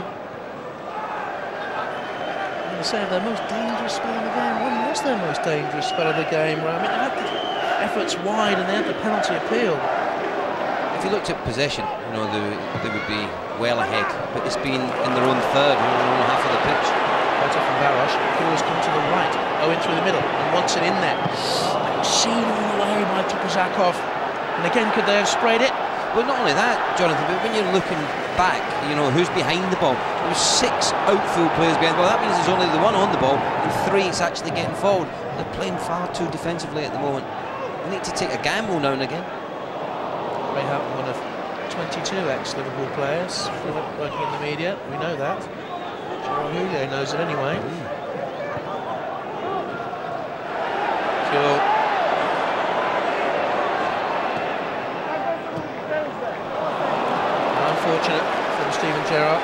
I'm going to say their most dangerous spell of the game. When was their most dangerous spell of the game? I mean, they had the efforts wide and they had the penalty appeal. If you looked at possession, you know, they, they would be well ahead, but it's been in their own third, in their own half of the pitch. Better from Baros, who has come to the right, Owen through the middle, and wants it in there. Seen all the way by Tupazakov, and again, could they have sprayed it? Well, not only that, Jonathan, but when you're looking back, you know, who's behind the ball? There was six outfield players behind the ball. That means there's only the one on the ball, and three it's actually getting forward. They're playing far too defensively at the moment. We need to take a gamble now and again. Ray Houghton, one of twenty-two ex-Liverpool players working in the media. We know that. Julio knows it anyway. Cool. Unfortunate from Steven Gerrard.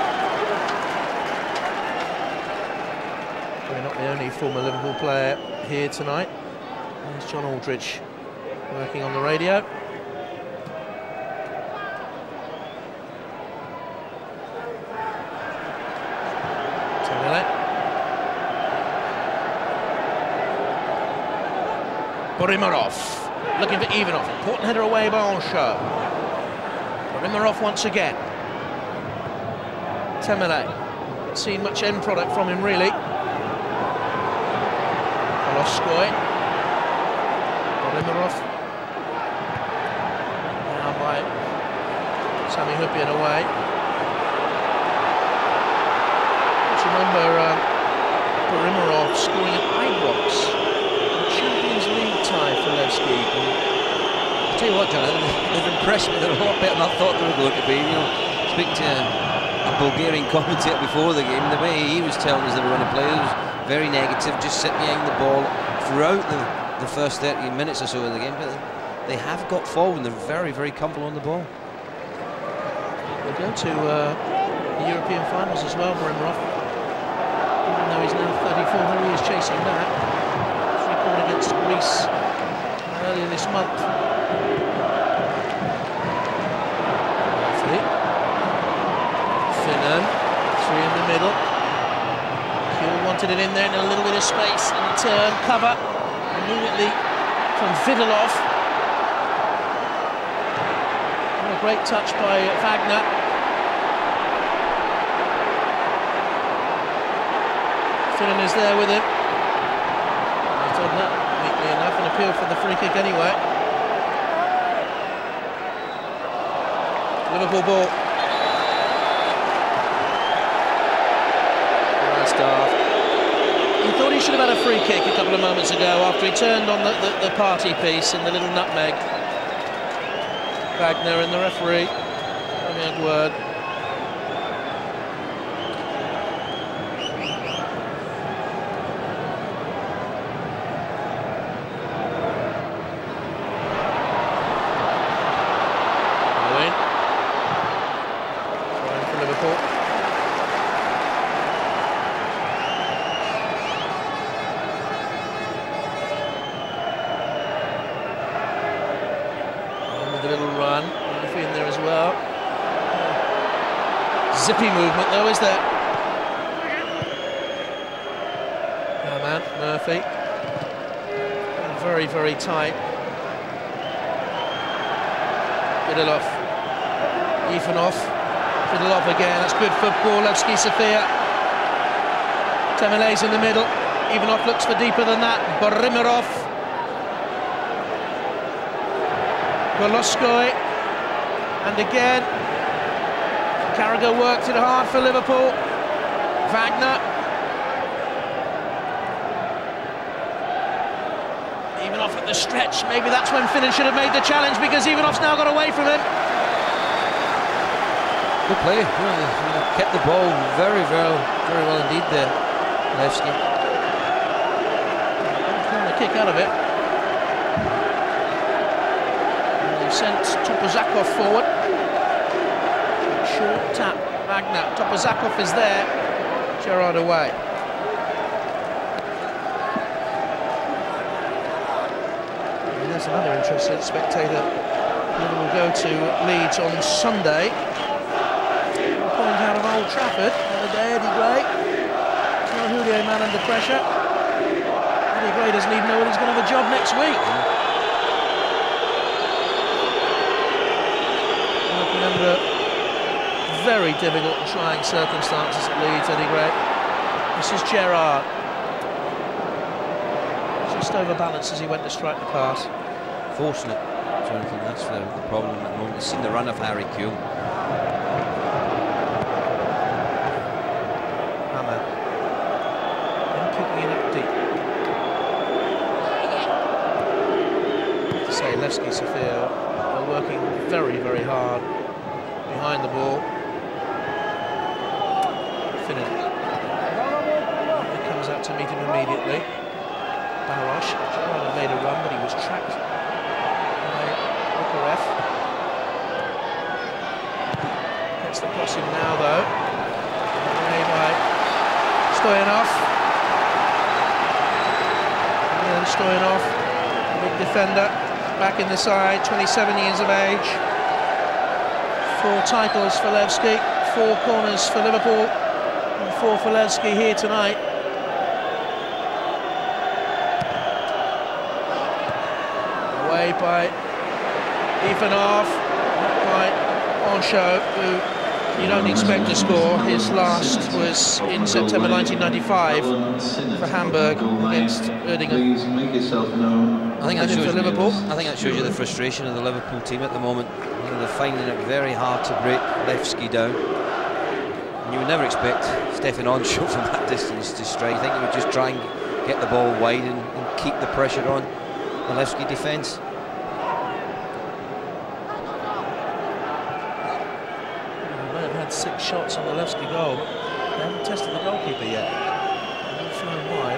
We're not the only former Liverpool player here tonight. There's John Aldridge working on the radio. Borimarov looking for Ivanov. Important header away by Anshot. Borimarov once again. Temele. Not seen much end product from him really. Poloskoy. Borimarov. Now by Sami Hyypiä away. Let's remember uh, Borimarov scoring at Ibrox. Champions League tie for Levski. I'll tell you what, John, they've impressed me. They're a lot better than I thought they were going to be. You know, speaking to a Bulgarian commentator before the game, the way he was telling us they were going to play, it was very negative, just sit behind the ball throughout the, the first thirty minutes or so of the game. But they have got forward and they're very, very comfortable on the ball. They'll go to uh, the European finals as well, Borimarov. Even though he's now thirty-four, there he is chasing that. Against Greece earlier this month. Finnan, three in the middle. Kuhl wanted it in there in a little bit of space, and turn, cover, immediately from Vidalov. And a great touch by Wagner. Finnan is there with him. That neatly enough, an appeal for the free kick anyway. Liverpool ball. Staff. He thought he should have had a free kick a couple of moments ago after he turned on the, the, the party piece and the little nutmeg. Wagner and the referee having a word. Zippy movement though, is there? Oh man, Murphy. Very, very tight. Vidalov. Ivanov. Vidalov again, that's good football. Levski, Sofia. Temele's in the middle. Ivanov looks for deeper than that. Borimarov. Poloskoy. And again, Carragher worked it hard for Liverpool. Wagner. Ivanoff at the stretch. Maybe that's when Finnan should have made the challenge, because Ivanoff's now got away from him. Good play. Yeah, kept the ball very, very, very well indeed there, Levski. Trying to kick out of it. And they've sent Topozakov forward. Short tap. Wagner. Topozakov is there. Gerrard away. And there's another interesting spectator. Liverpool will go to Leeds on Sunday. Point out of Old Trafford. The day, Eddie Gray. Now Julio man under pressure. Eddie Gray doesn't even know whether he's going to have a job next week. Working under very difficult and trying circumstances at Leeds, Eddie Gray. This is Gerrard. Just overbalanced as he went to strike the pass. Forcing it, Jonathan, that's the, the problem at the moment. You've seen the run of Harry Kewell. Hammer. Then kicking it up deep. I have to say, Levski, Sofia are working very, very hard behind the ball. Finnan. He comes out to meet him immediately. Barosh. Gerrard had made a run, but he was tracked by Bukarev. Gets the crossing now, though. Made by Stoyanov. And then Stoyanov, big defender, back in the side, twenty-seven years of age. Four titles for Levski, four corners for Liverpool, and four for Levski here tonight. Away by Ivanov, by Oncho, who you don't expect to score. His last was in September nineteen ninety-five for Hamburg against Erdingen. I think that shows for Liverpool. You, I think that shows you the frustration of the Liverpool team at the moment. You know, they're finding it very hard to break Levski down. And you would never expect Stefan Oncho from that distance to strike. I think he would just try and get the ball wide and, and keep the pressure on the Levski defence. Six shots on the Levski goal. They haven't tested the goalkeeper yet. They've flown wide.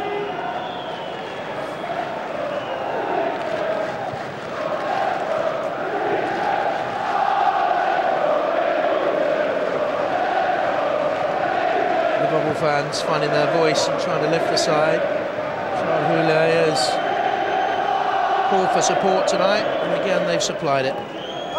Liverpool fans finding their voice and trying to lift the side. Charles Houllier has called for support tonight, and again they've supplied it.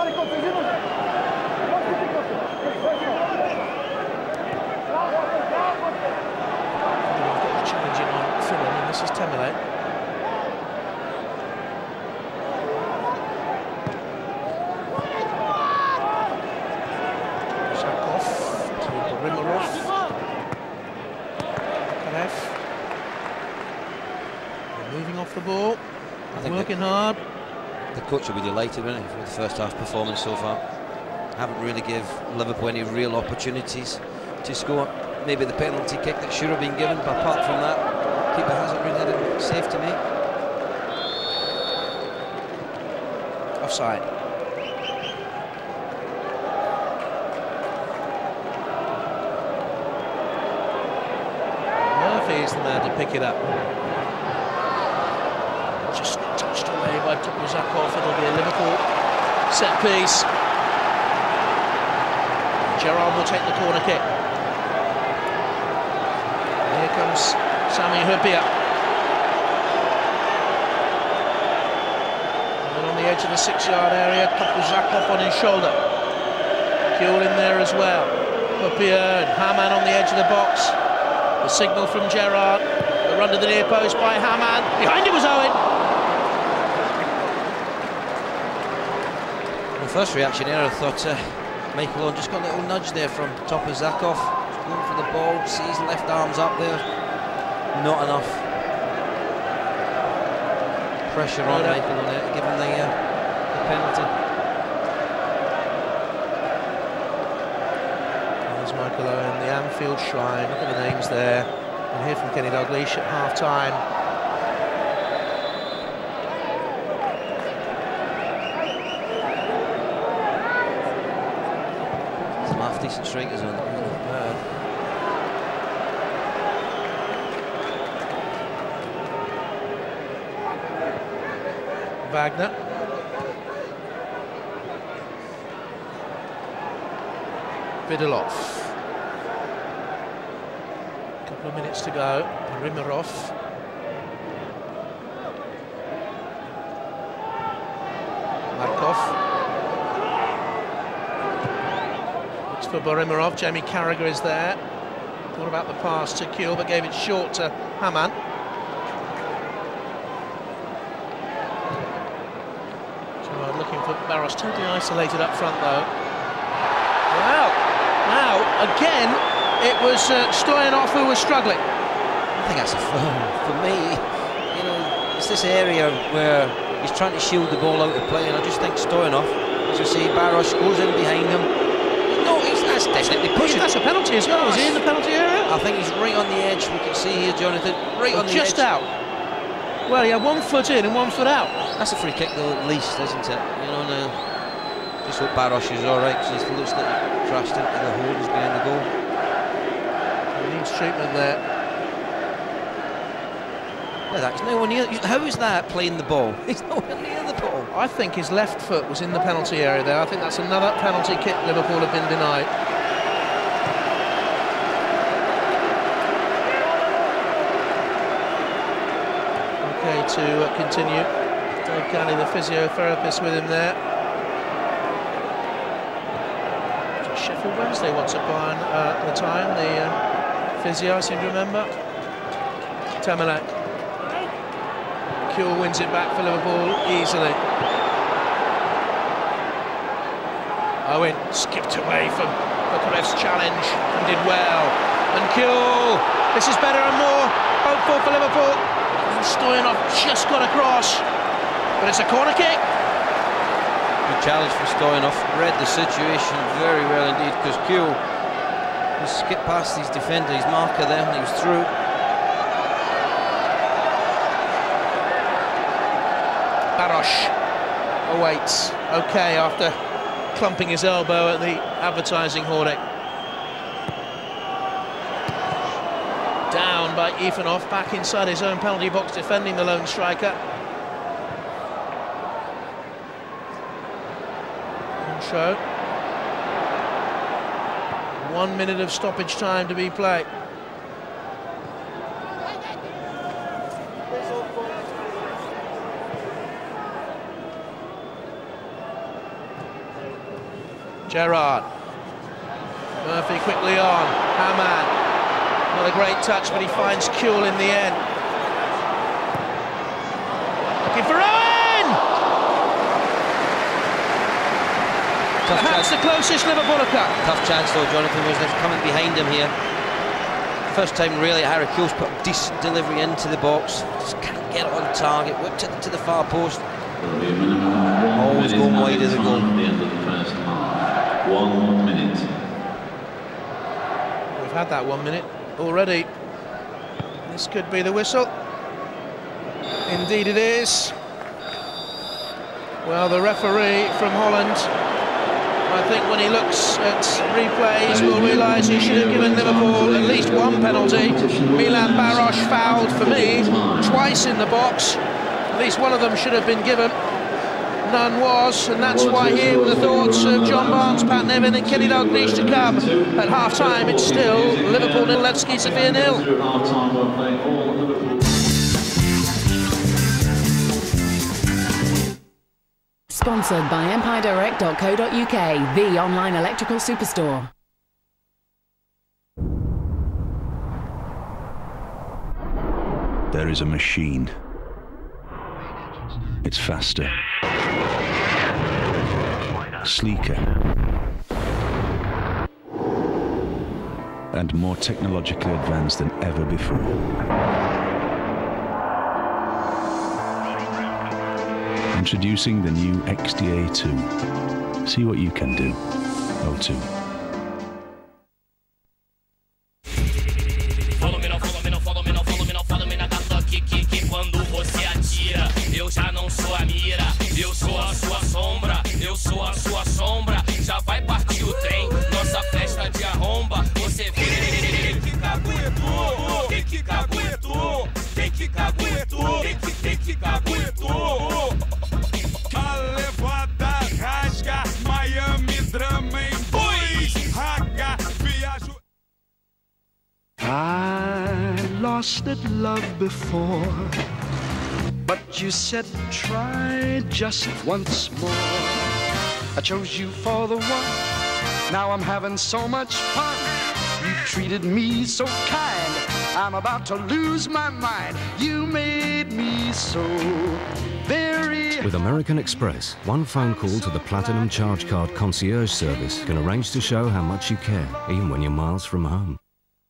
Coach will be delighted with the first half performance so far. Haven't really give Liverpool any real opportunities to score. Maybe the penalty kick that should have been given, but apart from that, keeper hasn't really had a save to make. Offside. Murphy is the man to pick it up. Just touched away by Topozakov. It'll be a Liverpool set piece. Gerrard will take the corner kick. And here comes Sami Hyypiä. And on the edge of the six-yard area, Topozakov on his shoulder. Kewell in there as well. Hyypiä and Hamann on the edge of the box. The signal from Gerrard. The run to the near post by Hamann. Behind it was Owen. First reaction here, I thought uh, Michael Owen just got a little nudge there from Topozakov. Going for the ball, sees left arms up there. Not enough pressure on Right Michael Owen there, given the, uh, the penalty. Michael Owen, the Anfield Shrine. Look at the names there. We'll hear from Kenny Dalglish at half-time. Some half-decent strikers on it. Wagner. Vidalov. A couple of minutes to go. Rimarov. Markov. Looks for Borimarov. Jamie Carragher is there. Thought about the pass to Kuhl, but gave it short to Hamann. Looking for Barros, totally isolated up front though. Wow, now again it was uh, Stoyanov who was struggling. I think that's a foul for me. You know, it's this area where he's trying to shield the ball out of play, and I just think Stoyanov, as you see, Barros goes in behind him. No, he's, that's definitely pushing. That's a penalty as well. Is he in the penalty area? I think he's right on the edge. We can see here, Jonathan, right oh, on the just edge. out. Well, he had one foot in and one foot out. That's a free kick, though, at least, isn't it? You know, now, just hope Barros is all right, because he looks like he crashed into the holes behind the goal. He needs treatment there. Yeah, that's nowhere near. How is that playing the ball? He's nowhere near the ball. I think his left foot was in the penalty area there. I think that's another penalty kick Liverpool have been denied. To uh, continue. Dave Galley, the physiotherapist, with him there. Sheffield Wednesday once upon uh, the time, the uh, physio, I seem to remember. Tamalak. Kuhl wins it back for Liverpool easily. Owen skipped away from Bukarev's challenge and did well. And Kuhl, this is better and more hopeful for Liverpool. Stoyanov just got across, but it's a corner kick. Good challenge for Stoyanov. Read the situation very well indeed, because Kuhl skipped past his defender, his marker there, and he was through. Barros awaits. Okay, after clumping his elbow at the advertising hoarding. Down by Ivanov, back inside his own penalty box, defending the lone striker. And so, one minute of stoppage time to be played. Gerrard. Murphy quickly on. Hamann. Not a great touch, but he finds Kuhl in the end. Looking for Owen! Tough Perhaps chance. the closest Liverpool have come. Tough chance though, Jonathan, was they're coming behind him here. First time really Harry Kuhl's put a decent delivery into the box. Just can't get it on target, whipped it to the far post. Always going wide of the goal. The end of the first half. One minute. We've had that one minute already. This could be the whistle. Indeed it is. Well, the referee from Holland, I think when he looks at replays, will realise he should have given Liverpool at least one penalty. Milan Barros fouled, for me, twice in the box. At least one of them should have been given. None was, and that's why here with the thoughts of John Barnes, Pat Nevin and Kenny Dalglish to come. At half-time, it's still Liverpool nil, Levski, Sofia nil. Sponsored by empire direct dot co dot U K, the online electrical superstore. There is a machine. It's faster, sleeker, and more technologically advanced than ever before. Introducing the new X D A two. See what you can do. O two. tasted love before, but you said try just once more. I chose you for the one. Now I'm having so much fun. You treated me so kind. I'm about to lose my mind. You made me so very... With American Express, one phone call to the Platinum Charge Card Concierge Service can arrange to show how much you care, even when you're miles from home.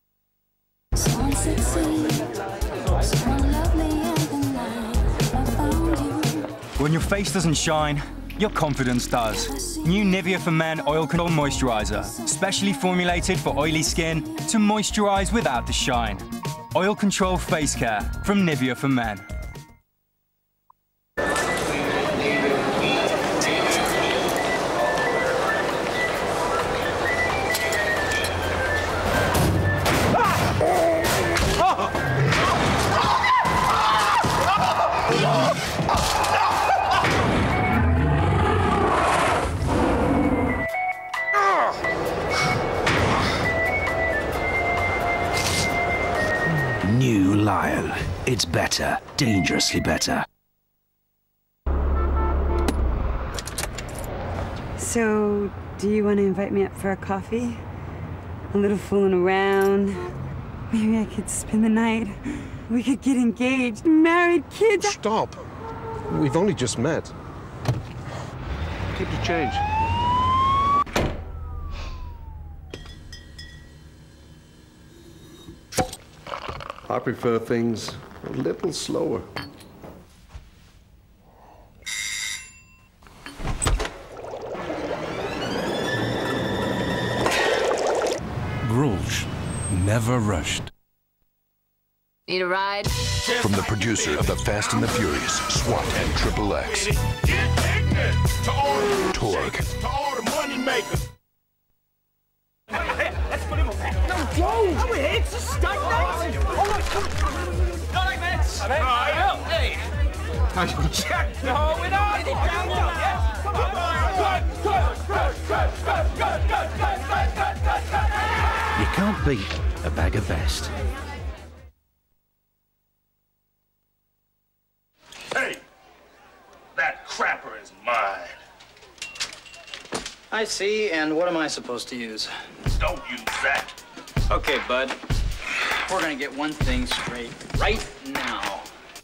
When your face doesn't shine, your confidence does. New Nivea for Men Oil Control Moisturiser, specially formulated for oily skin to moisturise without the shine. Oil Control Face Care from Nivea for Men. New Lion. It's better. Dangerously better. So, do you want to invite me up for a coffee? A little fooling around. Maybe I could spend the night. We could get engaged, married, kids. Stop. We've only just met. Keep the change. I prefer things a little slower. Grulsch. Never rushed. Need a ride? From the producer of The Fast and the Furious, SWAT and Triple X. Torque. To all the money makers. Let's put him on. No, Joe! Oh, it's a stunt night! Oh, not like this! All right, hey! Check! No, we're not! Get it down, yes! Come on! Good, good, good, good, good, good, good, good, good, good, good! You can't beat a bag of best. Hey! That crapper is mine. I see, and what am I supposed to use? Don't use that. Okay, bud. We're gonna get one thing straight right now.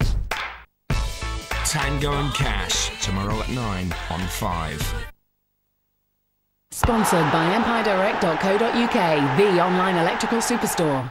Tango and Cash, tomorrow at nine on five. Sponsored by empire direct dot co dot U K, the online electrical superstore.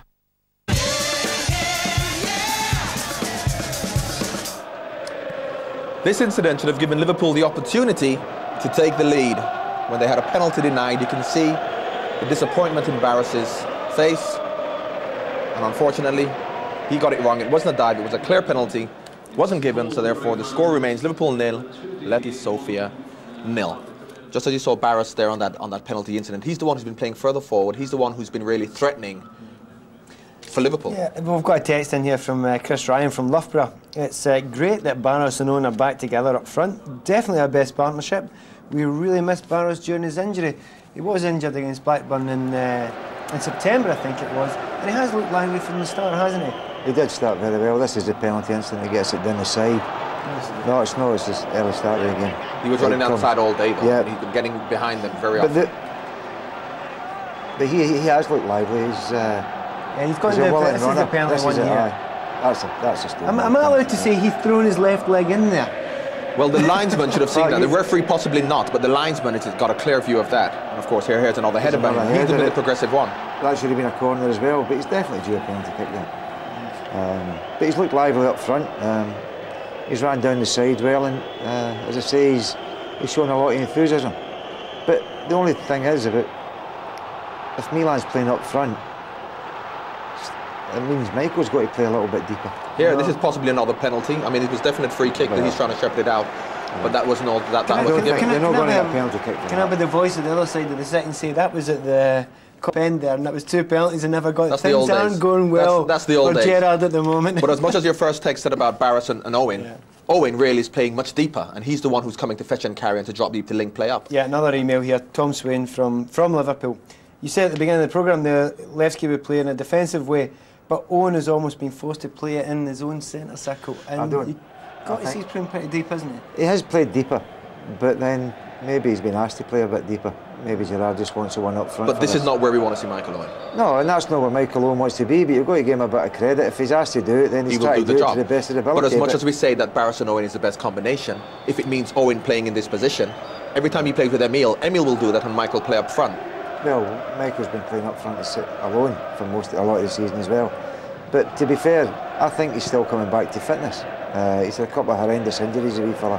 This incident should have given Liverpool the opportunity to take the lead. When they had a penalty denied, you can see the disappointment in Barris's face. And unfortunately, he got it wrong. It wasn't a dive, it was a clear penalty. It wasn't given, so therefore the score remains Liverpool nil, Levski Sofia nil. Just as you saw Barris there on that, on that penalty incident, he's the one who's been playing further forward. He's the one who's been really threatening for Liverpool. Yeah, we've got a text in here from uh, Chris Ryan from Loughborough. It's uh, great that Barros and Owen are back together up front. Definitely our best partnership. We really missed Barros during his injury. He was injured against Blackburn in, uh, in September, I think it was. And he has looked lively from the start, hasn't he? He did start very well. This is the penalty incident. He gets it down the side. No, it's not. It's just early start again. He was running down the side all day, though. Yeah. He's been getting behind them very but often. The, but he, he has looked lively. He's, uh, yeah, he's got he's the, a this is the penalty one here. That's a, that's a story. Am, am I allowed to say he's thrown his left leg in there? Well, the linesman should have seen that. The referee possibly not, but the linesman has got a clear view of that. And of course, here, here's another header by him. He's the bit progressive one. That should have been a corner as well, but he's definitely due a penalty kick there. Um, but he's looked lively up front. Um, he's ran down the side well, and uh, as I say, he's, he's shown a lot of enthusiasm. But the only thing is about if Milan's playing up front, it means Michael's got to play a little bit deeper. Here, this is possibly another penalty. I mean, it was definitely a free kick that he's trying to shepherd it out, but that wasn't all that. that was given. They're not going to get a penalty kick. Can I have the voice of the other side of the second say that was at the cup end there, and that was two penalties and never got. That's Things the old aren't days. going well. That's, that's the old for days. Gerrard at the moment. But as much as your first text said about Barris and, and Owen, yeah. Owen really is playing much deeper, and he's the one who's coming to fetch and carry and to drop deep to link play up. Yeah, another email here. Tom Swain from from Liverpool. You said at the beginning of the programme the Levski would play in a defensive way. but Owen has almost been forced to play it in his own centre circle. And I don't. You got to see he's playing pretty deep, isn't he? He has played deeper, but then maybe he's been asked to play a bit deeper. Maybe Gerrard just wants the one up front. But this is not where we want to see Michael Owen. No, and that's not where Michael Owen wants to be, but you've got to give him a bit of credit. If he's asked to do it, then he's he will trying do to the do job. it to the best of the ability. But as much but as we say that Barros and Owen is the best combination, if it means Owen playing in this position, every time he plays with Emile, Emile will do that and Michael play up front. Well, Michael's been playing up front alone for most, a lot of the season as well. But to be fair, I think he's still coming back to fitness. Uh, he's had a couple of horrendous injuries, a wee fella.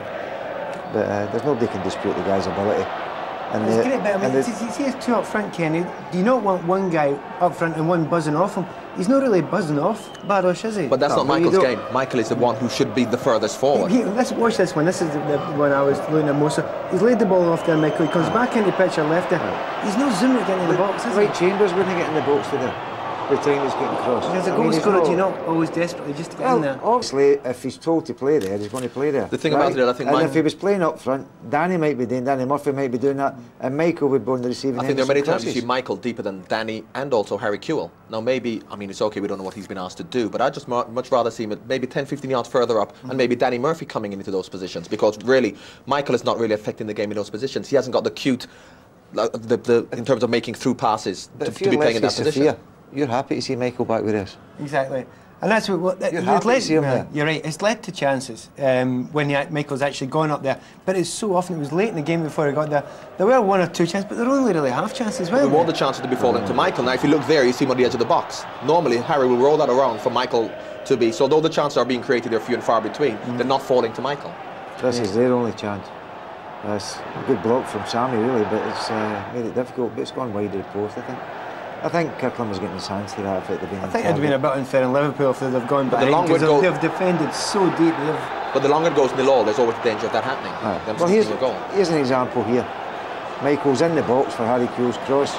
But uh, there's nobody can dispute the guy's ability. And it's the, great, but I mean, the, you see his two up front, Kenny. Do you not want one guy up front and one buzzing off him? He's not really buzzing off Barros, is he? But that's no, not Michael's game. Michael is the one who should be the furthest forward. He, let's watch this one. This is the, the one I was looking at most. He's laid the ball off there, Michael. He comes back into the pitch or left there. He's no zooming to get in the box, is Right, he? Chambers wouldn't get in the box today. The time he's getting crossed. As a I goal mean, scorer, not, do you not always desperately just to get well, in there? Obviously, if he's told to play there, he's going to play there. The thing right? about it, I think, and Mike, if he was playing up front, Danny might be doing, Danny Murphy might be doing that, and Michael would be on the receiving I end. think there are many of some times you crosses. see Michael deeper than Danny and also Harry Kewell. Now maybe, I mean, it's okay, we don't know what he's been asked to do, but I'd just much rather see him at maybe ten, fifteen yards further up, mm-hmm. and maybe Danny Murphy coming into those positions, because really, Michael is not really affecting the game in those positions. He hasn't got the cute, uh, the, the, in terms of making through passes to, to be playing in that Sofia, position. You're happy to see Michael back with us. Exactly. And that's what, what you're, it happy led, to see him yeah, there. You're right. It's led to chances um, when he, Michael's actually gone up there. But it's so often, it was late in the game before he got there. There were one or two chances, but they're only really half chances. We want the chances to be falling to Michael. Now, if you look there, you see him on the edge of the box. Normally, Harry will roll that around for Michael to be. So, though the chances are being created, they're few and far between. Mm. They're not falling to Michael. This yeah. is their only chance. That's a good block from Sammy, really, but it's uh, made it difficult. But it's gone wide of the post, I think. I think Kirkland was getting his hands to that if it had been. I think it'd been a bit unfair in Liverpool if they'd have gone back. But the longer it goes, they've defended so deep. They've but the longer it goes nil all, there's always the danger of that happening. Right. Well, here's, here's an example here. Michael's in the box for Harry Kewell's cross.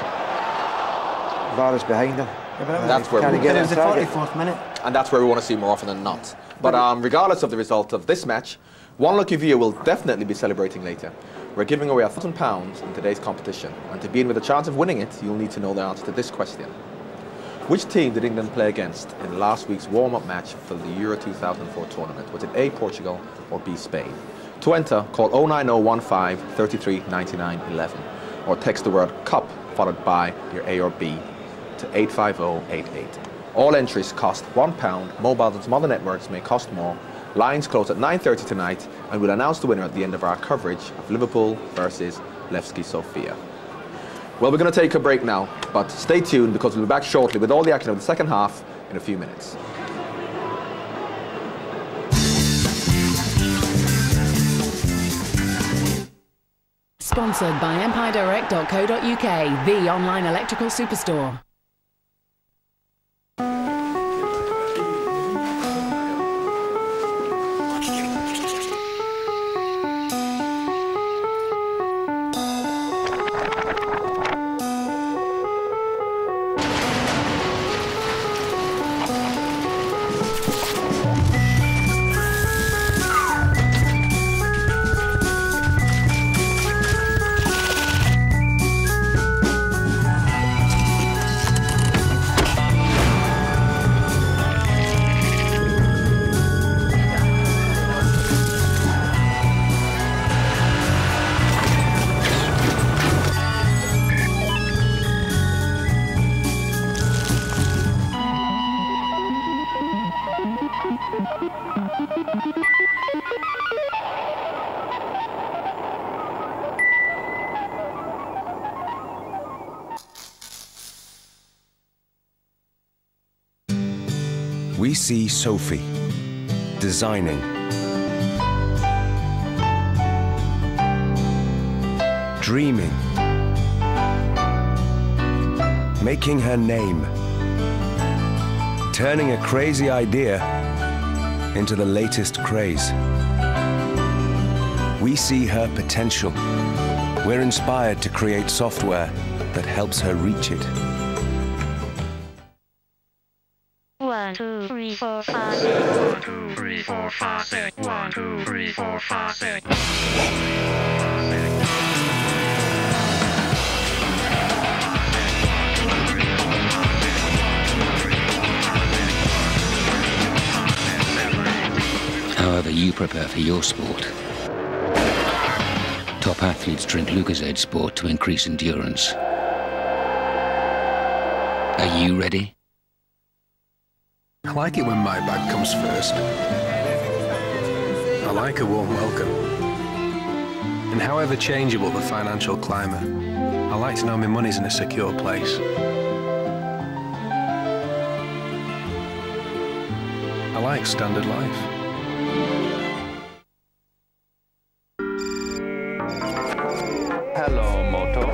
Barros behind him. Yeah, that's where we get it was the forty-fourth minute. And that's where we want to see more often than not. But um, regardless of the result of this match, one lucky viewer will definitely be celebrating later. We're giving away a thousand pounds in today's competition, and to be in with a chance of winning it, you'll need to know the answer to this question. Which team did England play against in last week's warm-up match for the Euro two thousand four tournament? Was it A, Portugal, or B, Spain? To enter, call oh nine oh one five, thirty-three, ninety-nine, eleven, or text the word CUP followed by your A or B to eight five oh eight eight. All entries cost one pound. Mobiles and some other networks may cost more. Lines close at nine thirty tonight, and we'll announce the winner at the end of our coverage of Liverpool versus Levski Sofia. Well, we're going to take a break now, but stay tuned because we'll be back shortly with all the action of the second half in a few minutes. Sponsored by empire direct dot co dot U K, the online electrical superstore. We see Sophie designing, dreaming, making her name, turning a crazy idea into the latest craze. We see her potential. We're inspired to create software that helps her reach it. One, two, three, four, five, six. One, two, three, four, five, six. One, two, three, four, five, six. you prepare for your sport. Top athletes drink Lucozade Sport to increase endurance. Are you ready? I like it when my bag comes first. I like a warm welcome. And however changeable the financial climate, I like to know my money's in a secure place. I like standard life. Hello, Moto.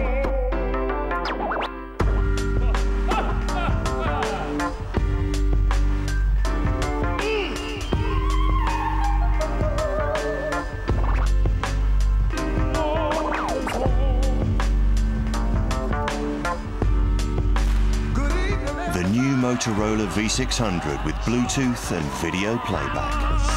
The new Motorola V six hundred with Bluetooth and video playback.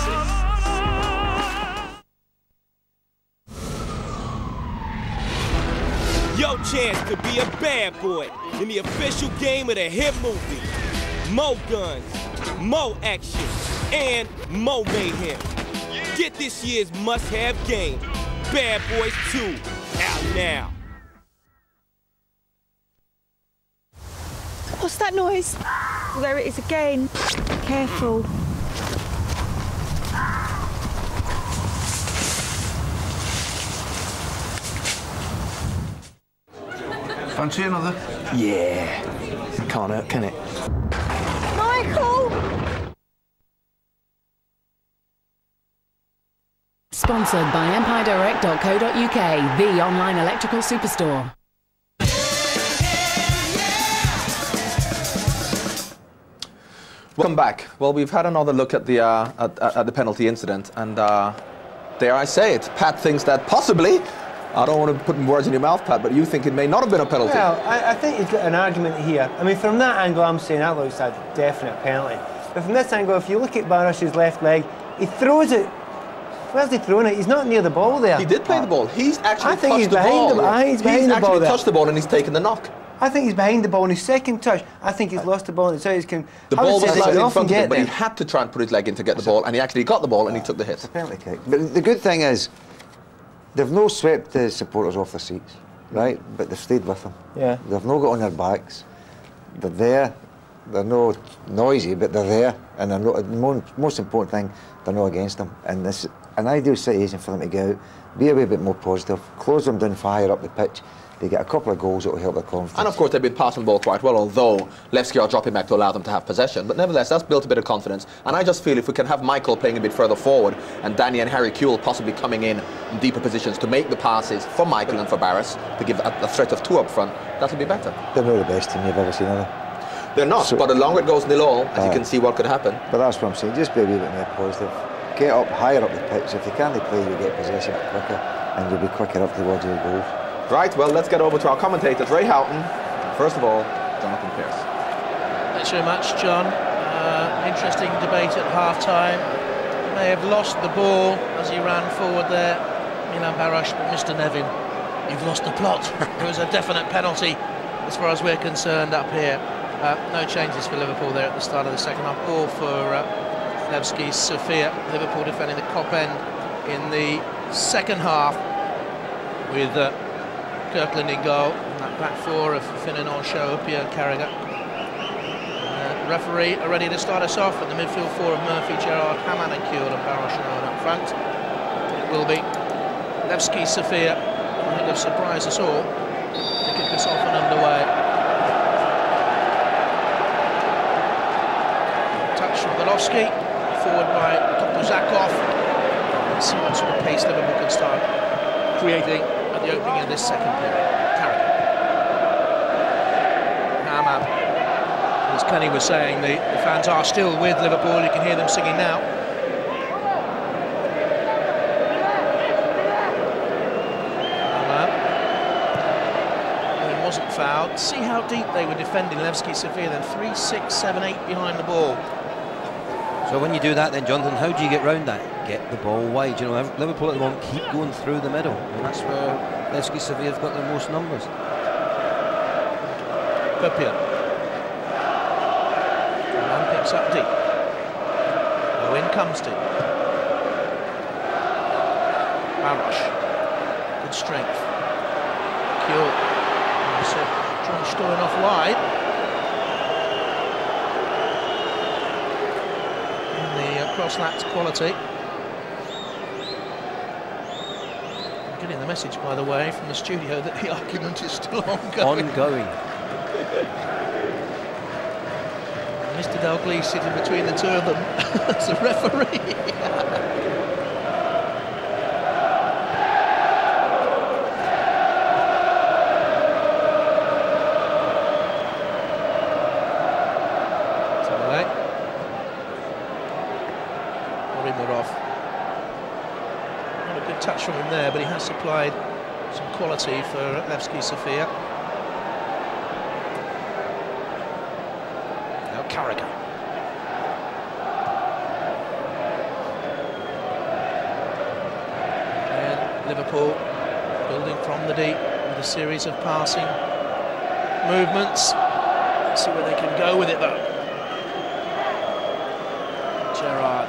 Your chance to be a bad boy in the official game of the hit movie. More guns, more action, and more mayhem. Get this year's must-have game, Bad Boys two, out now. What's that noise? There it is again. Careful. Fancy another? Yeah. Can't hurt, can it? Michael! Sponsored by empire direct dot co dot U K, the online electrical superstore. Welcome back. Well, we've had another look at the uh, at, at the penalty incident, and uh, dare I say it, Pat thinks that possibly, I don't want to put words in your mouth, Pat, but you think it may not have been a penalty. Well, I, I think he's got an argument here. I mean, from that angle, I'm saying that looks a definite penalty. But from this angle, if you look at Barash's left leg, he throws it. Where's he throwing it? He's not near the ball there. He did play the ball. He's actually I think touched he's the behind ball. The, I, he's behind he's the actually ball there. touched the ball and he's taken the knock. I think he's behind the ball on his second touch. I think he's lost the ball and so he's can. The I ball would was say slightly they in front of often him, but get he had to try and put his leg in to get the ball, and he actually got the ball and he took the hit. Penalty kick. But the good thing is, they've no swept the supporters off their seats, right? But they've stayed with them. Yeah. They've not got on their backs. They're there. They're not noisy, but they're there. And they're not, the mo most important thing, they're not against them. And this is an ideal situation for them to go out, be a wee bit more positive, close them down fire up the pitch. They get a couple of goals that will help their confidence. And of course they've been passing the ball quite well, although Levski are dropping back to allow them to have possession. But nevertheless, that's built a bit of confidence. And I just feel if we can have Michael playing a bit further forward and Danny and Harry Kewell possibly coming in in deeper positions to make the passes for Michael and for Barras, to give a, a threat of two up front, that'll be better. They're not the best team you've ever seen, are they? They're not, so, but the longer it goes nil all, as uh, you can see what could happen. But that's what I'm saying, just be a wee bit more positive. Get up, higher up the pitch. If you can't play, you get possession quicker and you'll be quicker up towards your goals. Right, well, let's get over to our commentators. Ray Houghton, first of all, Jonathan Pearce. Thanks very much, John. Uh, interesting debate at half-time. May have lost the ball as he ran forward there, Milan Baroš, but Mister Nevin, you've lost the plot. It was a definite penalty as far as we're concerned up here. Uh, no changes for Liverpool there at the start of the second half, or for uh, Levski, Sofia. Liverpool defending the Kop end in the second half with uh, Kirkland in goal, and that back four of Finnan, Osho, Upia, Carragher. Uh, referee are ready to start us off at the midfield four of Murphy, Gerrard, Hamann and Kewell and Baroš and up front. It will be Levski, Sofia. I think they've surprised us all to kick us off and underway. Touch from Levski, forward by Topuzakov. Let's see what sort of pace Liverpool can start creating at the opening of this second period. Carragher. Hamann. As Kenny was saying, the, the fans are still with Liverpool. You can hear them singing now. Hamann. He wasn't fouled. See how deep they were defending Levski, Sofia. Then three, six, seven, eight behind the ball. So when you do that then, Jonathan, how do you get round that? Get the ball wide. You know, Liverpool at the moment keep going through the middle, and that's where Levski Sofia have got the most numbers. Pepia. Man picks up deep. The win comes to. Barosh, good strength. Kjell, so John Stoyanov wide. And the uh, cross lacked quality. I'm getting the message, by the way, from the studio that the argument is still ongoing. Ongoing. Mister Dalglish sitting between the two of them as a referee. Not a good touch from him there, but he has supplied some quality for Levski Sofia. Now Carragher. And Liverpool building from the deep with a series of passing movements. Let's see where they can go with it though. Gerrard.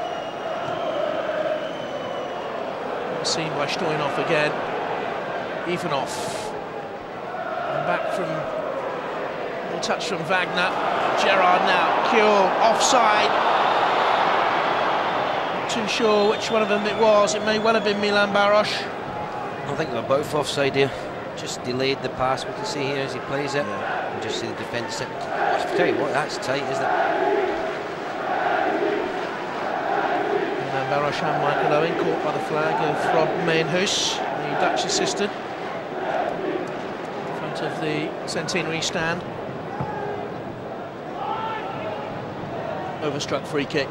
Seen by Stoyanov again. Ivanov. And back from the touch from Wagner. Gerrard now. Kjell offside. Not too sure which one of them it was. It may well have been Milan Barosh. I think they're both offside here. Just delayed the pass. We can see here as he plays it. Yeah. And just see the defence. I tell you what, that's tight, isn't it? Barosh and Michael Owen caught by the flag of Rob Meenhuis, the Dutch assistant, in front of the centenary stand. Overstruck free kick.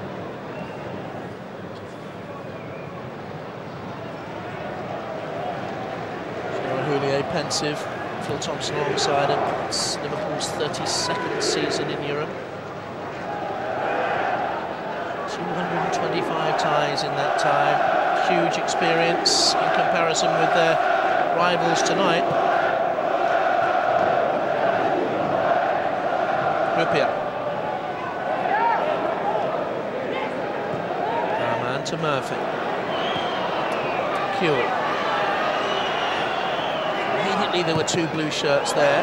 Houllier pensive, Phil Thompson alongside him. It's Liverpool's thirty-second season in Europe. two hundred twenty-five ties in that time. Huge experience in comparison with their rivals tonight. Rupia. Rahman to Murphy. Kjell. Immediately there were two blue shirts there.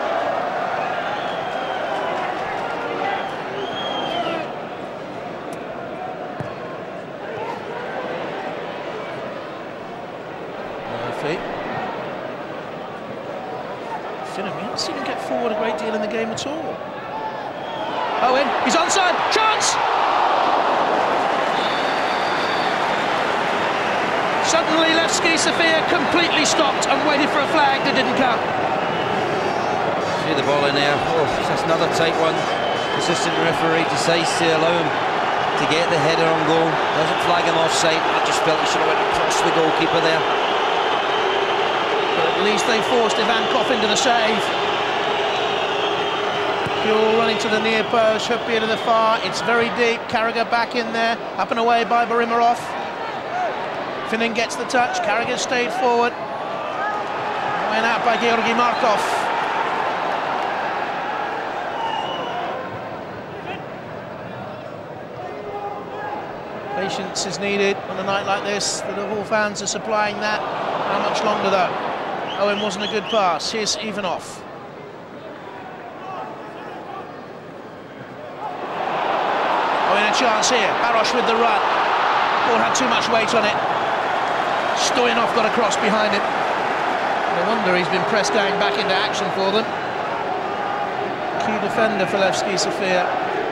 Seen him get forward a great deal in the game at all. Owen, he's onside, chance! Suddenly Levski Sofia completely stopped and waited for a flag that didn't come. See the ball in there. Oh, that's another tight one. Assistant referee decides to allow him to get the header on goal. Doesn't flag him offside. I just felt he should have went across the goalkeeper there. But at least they forced Ivankov into the save. Kjell running to the near post, Huppier to the far. It's very deep. Carragher back in there, up and away by Barimirov. Finnan gets the touch. Carragher stayed forward. Went out by Georgi Markov. Patience is needed on a night like this. The Liverpool fans are supplying that. How much longer though? Owen wasn't a good pass. Here's Ivanov. Owen a chance here. Barosh with the run. Ball had too much weight on it. Stoyanov got across behind him. No wonder he's been pressed going back into action for them. Key defender for Levski Sofia.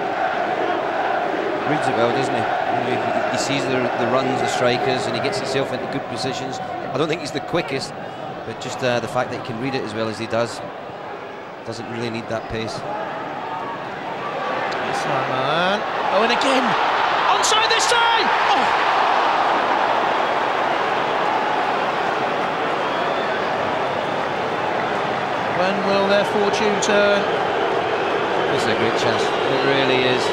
Reads it well, doesn't he? You know, he, he sees the, the runs, the strikers, and he gets himself into good positions. I don't think he's the quickest, but just uh, the fact that he can read it as well as he does, doesn't really need that pace. Simon. Oh, and again, onside this time! Oh. When will their fortune turn? This is a great chance, it really is.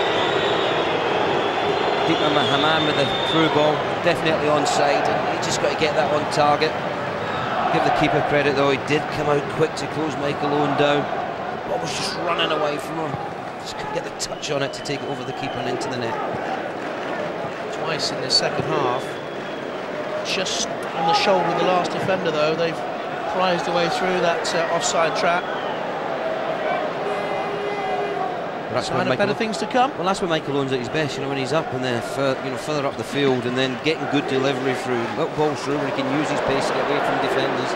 Deep Haman with the through ball, definitely onside, and he just got to get that on target. Give the keeper credit though, he did come out quick to close Michael Owen down. The ball was just running away from him. Just couldn't get the touch on it to take it over the keeper and into the net. Twice in the second half, just on the shoulder of the last defender, though. They've prized away through that uh, offside trap. That's Sign of better things to come. Well, that's when Michael Owen's at his best, you know, when he's up and there, you know, further up the field, and then getting good delivery through, little balls through where he can use his pace to get away from defenders.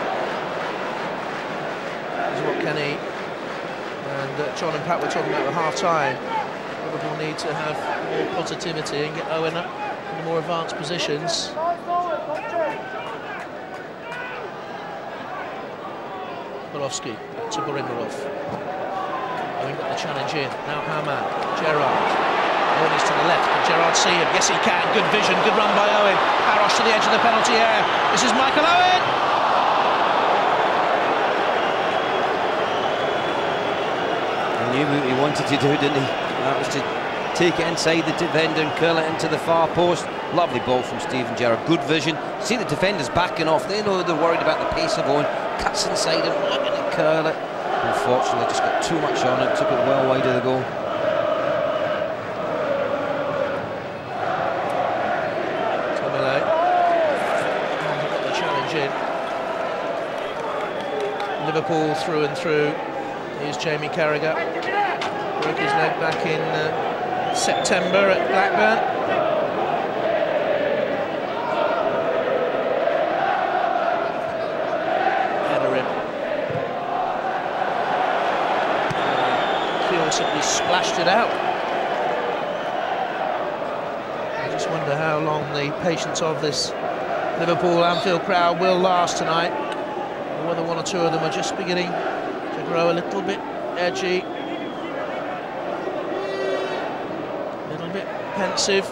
This is what Kenny and uh, John and Pat were talking about at half-time. Liverpool need to have more positivity and get Owen up in the more advanced positions. Levski to Boringarov. Owen got the challenge in. Now Hamann, Gerrard. Owen is to the left. Can Gerrard see him? Yes, he can. Good vision. Good run by Owen. Barosh to the edge of the penalty area. This is Michael Owen. He knew what he wanted to do, didn't he? That was to take it inside the defender and curl it into the far post. Lovely ball from Steven Gerrard. Good vision. See the defenders backing off. They know they're worried about the pace of Owen. Cuts inside him, looking to curl it. Unfortunately, just got too much on it. Took it well wide of the goal. Tomile. Got the challenge in. Liverpool through and through. Here's Jamie Carragher. Broke his leg back in uh, September at Blackburn. Simply splashed it out. I just wonder how long the patience of this Liverpool Anfield crowd will last tonight, or whether one or two of them are just beginning to grow a little bit edgy, a little bit pensive.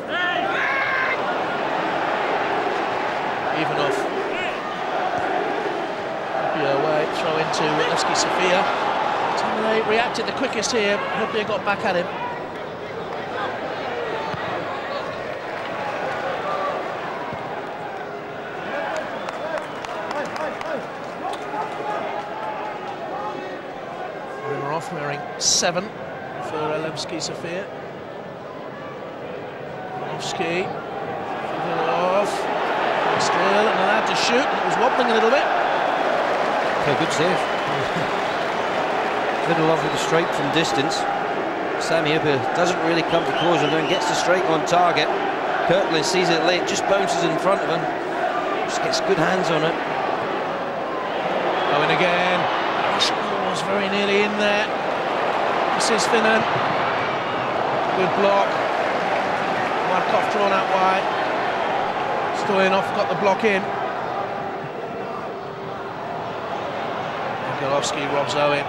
Even off. Away, throw into Levski Sofia. They reacted the quickest here. Hope they got back at him. We're off wearing seven for Levski Sofia. Levski off. Still and allowed to shoot. It was wobbling a little bit. Okay, good save. Fiddle off with the strike from distance. Sami Hyypiä doesn't really come to close and then gets the strike on target. Kirkland sees it late, just bounces in front of him. Just gets good hands on it. Owen again. Was very nearly in there. This is Finnan. Good block. Markov drawn out wide. Stoyanov got the block in. Golovsky robs Owen.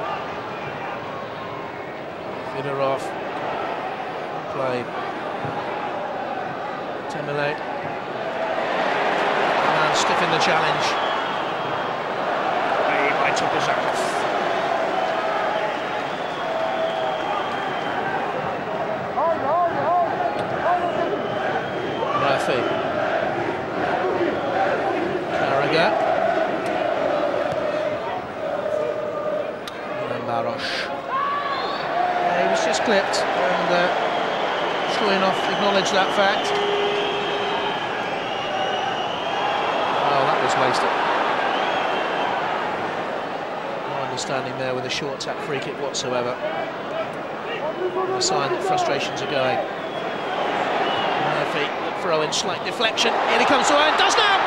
Fedorov. Played. Tomile. And stiff in the challenge. Made by Topozakov. Murphy. Carragher. And Barosh. Yeah, he was just clipped, and uh, Stoyanov acknowledged that fact. Oh, that was wasted. No understanding there with a short tap free kick whatsoever. A sign that frustrations are going. Murphy, throw in, slight deflection. Here he comes to Owen, does now!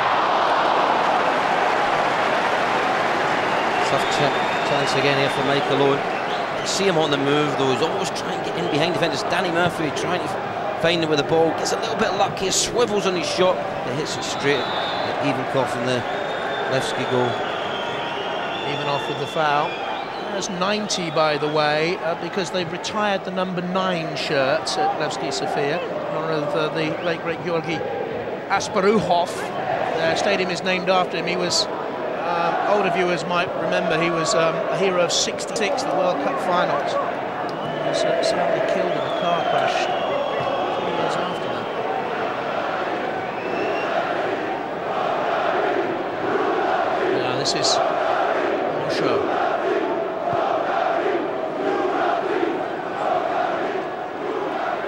Tough chance again here for Michael Owen. You see him on the move though, he's always trying to get in behind defenders. Danny Murphy trying to find him with the ball, gets a little bit lucky, swivels on his shot, it hits it straight at Ivankov in the Levski goal. Even off with the foul. There's ninety, by the way, uh, because they've retired the number nine shirt at Levski Sofia, in honour of uh, the late great Georgi Asparuhov. Their stadium is named after him. He was, um, older viewers might remember, he was um, a hero of sixty-six, the World Cup finals. He was uh, sadly killed in a car crash three years after that. Now this is Mosho.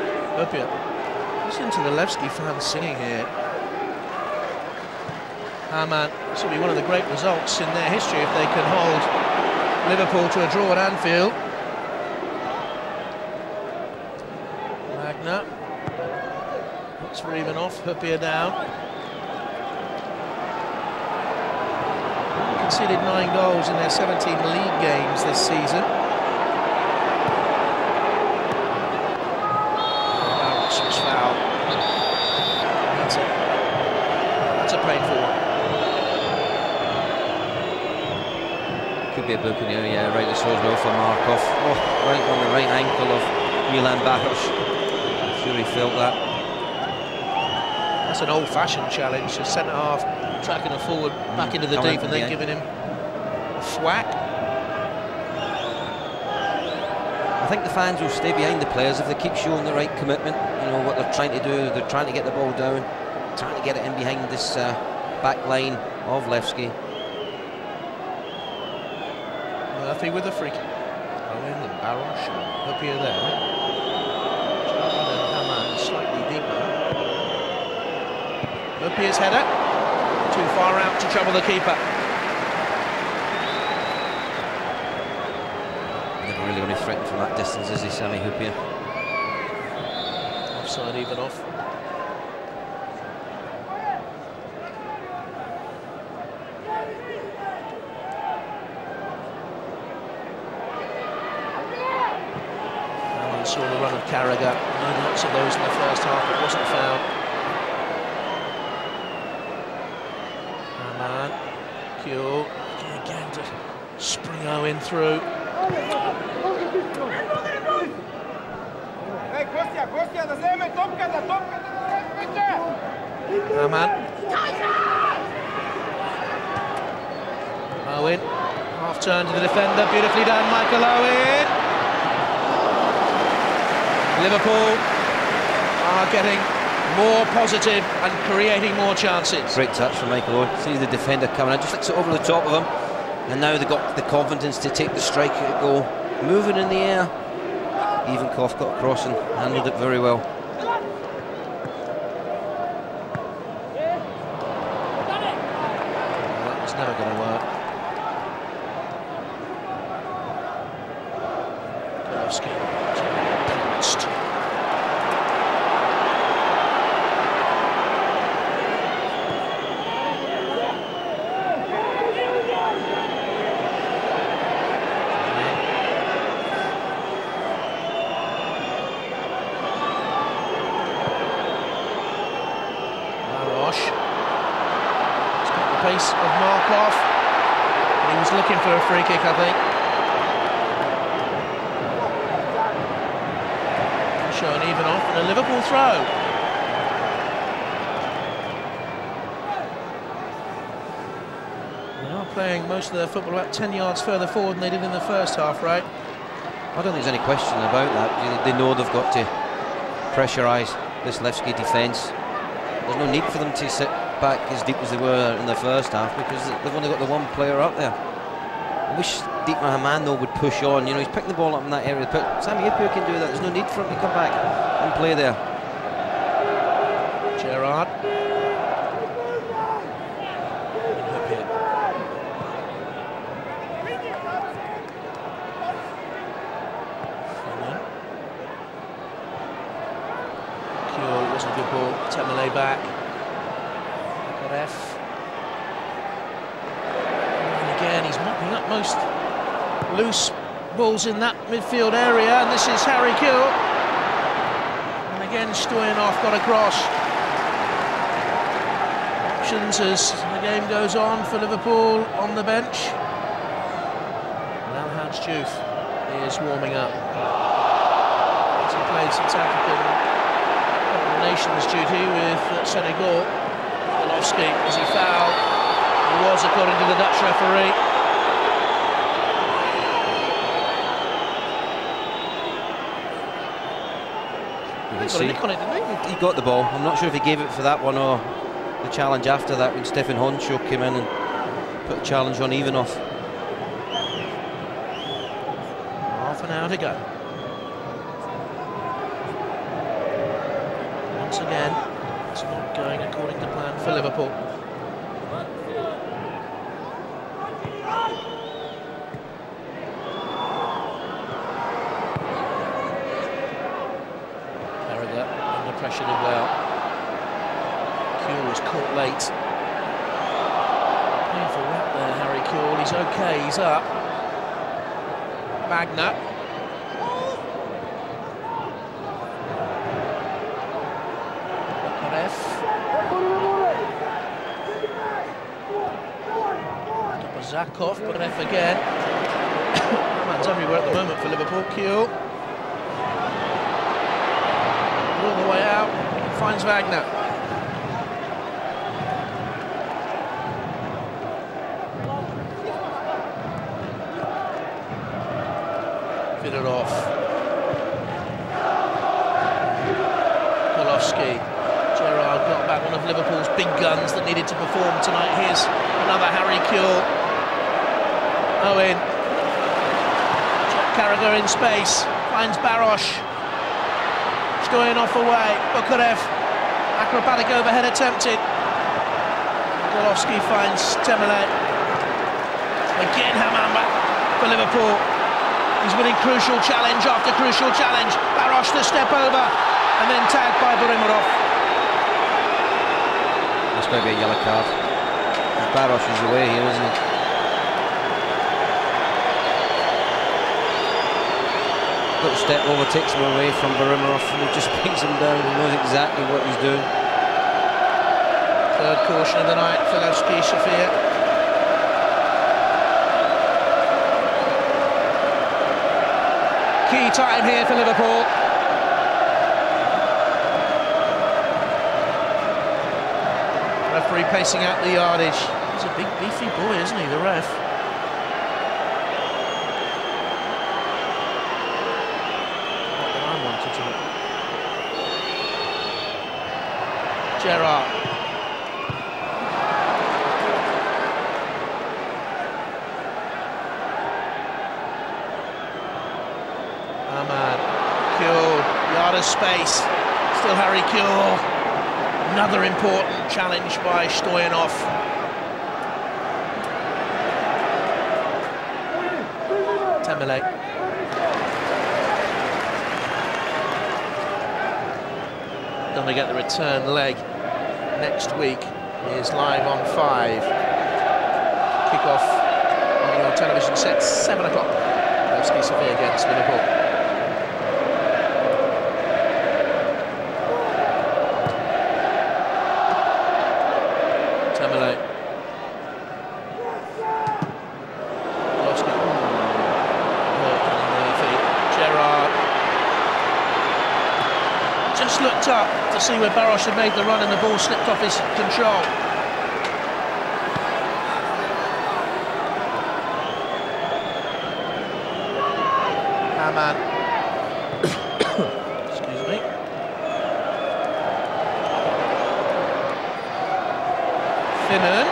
Listen to the Levski fans singing here. Hamann, this will be one of the great results in their history if they can hold Liverpool to a draw at Anfield. Magna. Looks for even off, Huppier down. Conceded nine goals in their seventeen league games this season. Barrows foul. That's a, that's a painful one. Could be a booking here, yeah, right as well for Markov. Oh, right on the right ankle of Milan Barrows. I'm sure he felt that. That's an old-fashioned challenge, a centre-half tracking a forward mm. back into the Come deep and then giving him a thwack. I think the fans will stay behind the players if they keep showing the right commitment. You know what they're trying to do. They're trying to get the ball down, trying to get it in behind this uh, back line of Levski. Murphy with a free kick. Owen and Barrows and Huppier there. Gerrard and Hamann slightly deeper. Huppier's header. Too far out to trouble the keeper. Never really going to threaten from that distance, is he, Sammy Huppier? Offside even off. Alan saw the run of Carragher. No lots of those in the first half. It wasn't foul. Cure again to spring Owen through. Hamann. Owen, half turn to the defender, beautifully done, Michael Owen. Liverpool are getting more positive and creating more chances. Great touch from Michael Owen. See the defender coming in, just flicks it over the top of him, and now they've got the confidence to take the strike at goal, moving in the air. Evenkopf got across and handled it very well. Well, that was never going to work. Levski pounced. Pace of Markov. He was looking for a free kick, I think. Showing even off and a Liverpool throw. They are playing most of their football about ten yards further forward than they did in the first half, right? I don't think there's any question about that. They know they've got to pressurise this Levski defence. There's no need for them to sit back as deep as they were in the first half because they've only got the one player up there. I wish Dietmar Hamann though would push on. You know, he's picked the ball up in that area, but Sammy Huppier can do that. There's no need for him to come back and play there. Gerrard. Cure, it wasn't a good ball. Temele back. Ref. And again, he's mopping up most loose balls in that midfield area, and this is Harry Cure. And again, Stoyanov got across. Options as the game goes on for Liverpool on the bench. Now Hans Juve is warming up. As he played South African Nations duty with Senegal. Levski, is he fouled? He was, according to the Dutch referee. You can He got see a nick on it, didn't he? He got the ball. I'm not sure if he gave it for that one or the challenge after that when Stefan Honshaw came in and put a challenge on Ivanov. Half an hour to go. Once again, it's not going according to plan for Liverpool. pressure did well. Kuehl was caught late. Painful wrap there, Harry Kuehl. He's okay, he's up. Magna. Zakov, but ref again. Man's everywhere at the moment for Liverpool. Kuehl. All the way out. Finds Wagner. Fitted off. Levski. Gerrard got back one of Liverpool's big guns that needed to perform tonight. Here's another Harry Kuehl. Owen. Carragher in space. Finds Barosh. Stoyanov away. Bukarev. Acrobatic overhead attempted. Levski finds Temele. Again Hammam back for Liverpool. He's winning crucial challenge after crucial challenge. Barosh the step over. And then tagged by Burimarov. That's going to be a yellow card. Barosh is away here, isn't he? Little step over, takes him away from Burimarov, and he just brings him down. He knows exactly what he's doing. Third caution of the night for Levski, Sofia. Key time here for Liverpool. Referee pacing out the yardage. He's a big beefy boy, isn't he, the ref? Gerrard. Ahmad. Kuehl. Yard of space. Still Harry Kuehl. Another important challenge by Stoyanov. Temele. Then we get the return leg next week. Is live on five. Kick-off on your television set, seven o'clock. Levski Sofia against Liverpool. Temele. Levski. Hurt on the feet. Gerrard. Just looked up to see where Barosh had made the run and the ball slipped off his control. Hammam. Excuse me. Finnan.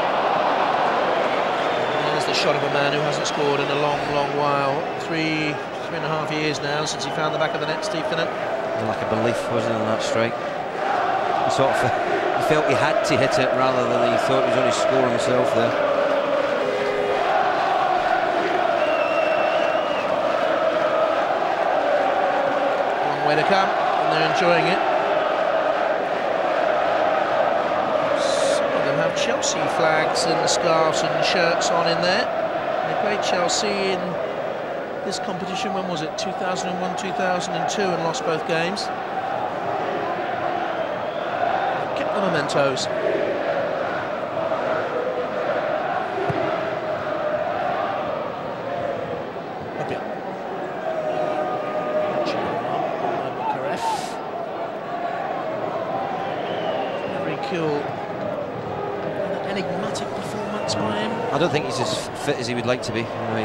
There's the shot of a man who hasn't scored in a long, long while. Three, three and a half years now since he found the back of the net, Steve Finnan. Like a belief, wasn't it, in that strike? He sort of he felt he had to hit it rather than he thought he was only scoring himself there. Long way to come, and they're enjoying it. Some of them have Chelsea flags and scarves and shirts on in there. They played Chelsea in this competition, when was it? two thousand one, two thousand two, and lost both games. Kept the mementos. Okay. Harry Kuehl. An enigmatic performance by him. I don't think he's as fit as he would like to be. Anyway.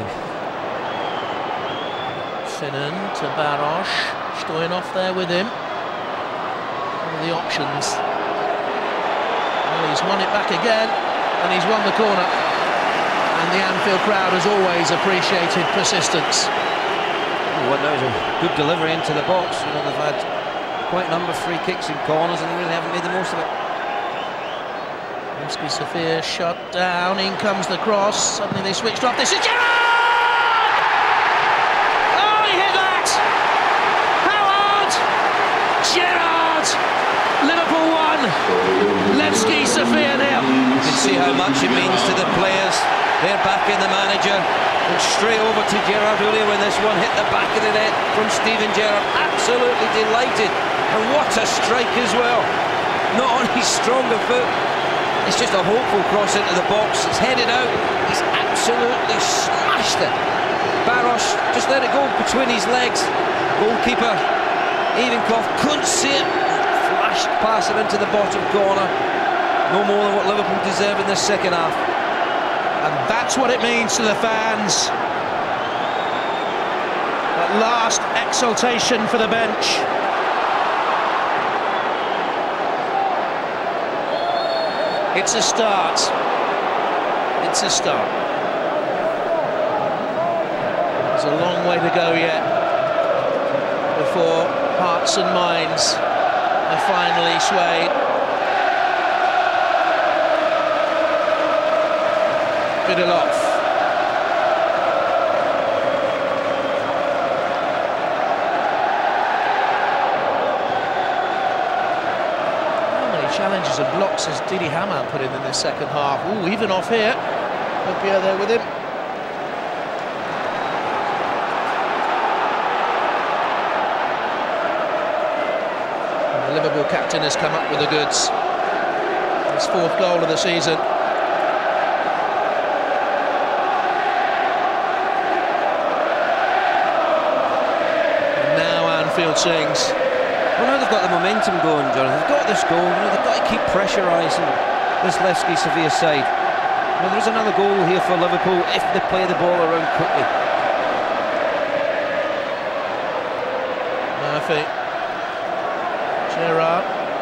Finnan to Barosh. Stoyanov there with him. One of the options. Well, he's won it back again, and he's won the corner. And the Anfield crowd has always appreciated persistence. Oh, well, that was a good delivery into the box. You know, they've had quite a number of free kicks and corners, and they really haven't made the most of it. Levski Sofia shut down. In comes the cross. Suddenly they switched off. This is Gerrard! Gerrard Levski, Sofia now. You can see how much it means to the players. They're backing the manager. And straight over to Gerard Houllier when this one hit the back of the net from Steven Gerrard. Absolutely delighted. And what a strike as well. Not on his stronger foot. It's just a hopeful cross into the box. It's headed out. He's absolutely smashed it. Barros just let it go between his legs. Goalkeeper Ivankov couldn't see it. Flashed past him into the bottom corner. No more than what Liverpool deserve in this second half. And that's what it means to the fans. At last, exultation for the bench. It's a start. It's a start. There's a long way to go yet before hearts and minds are finally swayed. Vidalov. How many challenges and blocks has Didi Hamann put in in this second half? Ooh, even off here. Sofia there with him. And the Liverpool captain has come up with the goods. His fourth goal of the season. Field sings. Well, now they've got the momentum going, John. They've got this goal. You know, they've got to keep pressurising this Levski Sofia side. Well, there's another goal here for Liverpool if they play the ball around quickly. Murphy. Gerrard.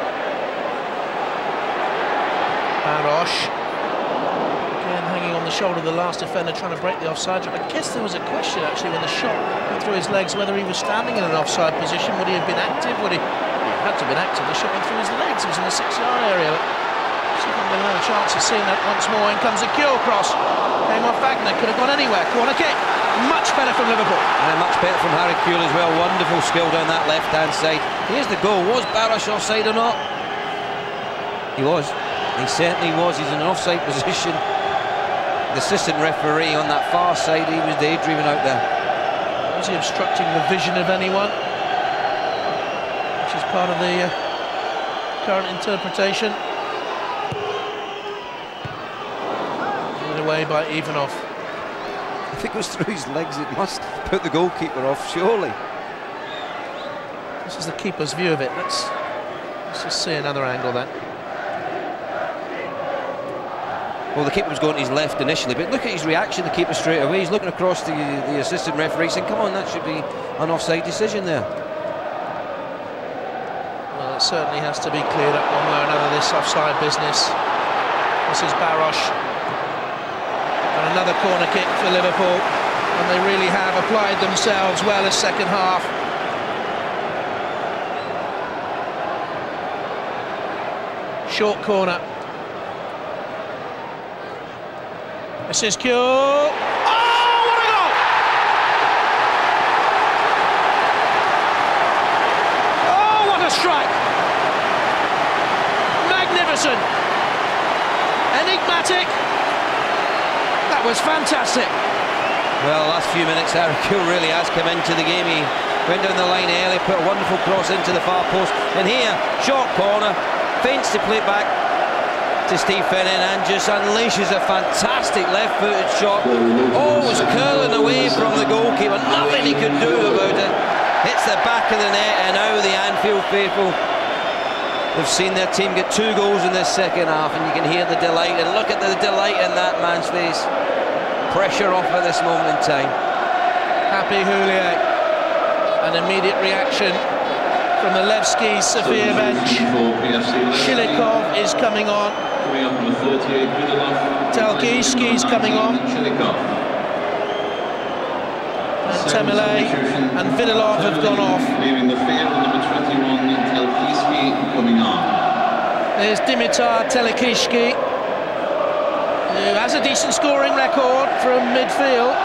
Barros. Again, hanging on the shoulder of the last defender, trying to break the offside. I guess there was a question actually when the shot went through his legs whether he was standing in an offside position. Would he have been active? Would he? He had to have been active. The shot went through his legs. He was in the six-yard area. See if we'll have a chance of seeing that once more. In comes a Kjell cross. Came off Wagner. Could have gone anywhere. Corner kick. Much better from Liverpool. And much better from Harry Kjell as well. Wonderful skill down that left-hand side. Here's the goal. Was Barros offside or not? He was. He certainly was. He's in an offside position. The assistant referee on that far side, he was daydreaming out there. Was he obstructing the vision of anyone? Which is part of the uh, current interpretation. Given away by Ivanov. If it goes through his legs, it must put the goalkeeper off, surely. This is the keeper's view of it. Let's, let's just see another angle then. Well, the keeper was going to his left initially, but look at his reaction, the keeper straight away. He's looking across the, the assistant referee saying, come on, that should be an offside decision there. Well, it certainly has to be cleared up one way or another, this offside business. This is Barros. And another corner kick for Liverpool. And they really have applied themselves well this second half. Short corner. This is Kjell. Oh, what a goal! Oh, what a strike! Magnificent! Enigmatic! That was fantastic. Well, last few minutes, Harry Kjell really has come into the game. He went down the line early, put a wonderful cross into the far post. And here, short corner, feints to play back to Steve Finnan and just unleashes a fantastic left-footed shot. Always curling away from the goalkeeper, nothing he could do about it. Hits the back of the net, and now the Anfield faithful have seen their team get two goals in this second half, and you can hear the delight, and look at the delight in that man's face. Pressure off at this moment in time. Happy Houllier. An immediate reaction from the Levski Sofia bench. Chilikov is coming on. Telkiski's coming on. And Temele and Vidalov have gone off. Leaving the field, number twenty-one, Telkiski coming on. There's Dimitar Telkiski, who has a decent scoring record from midfield,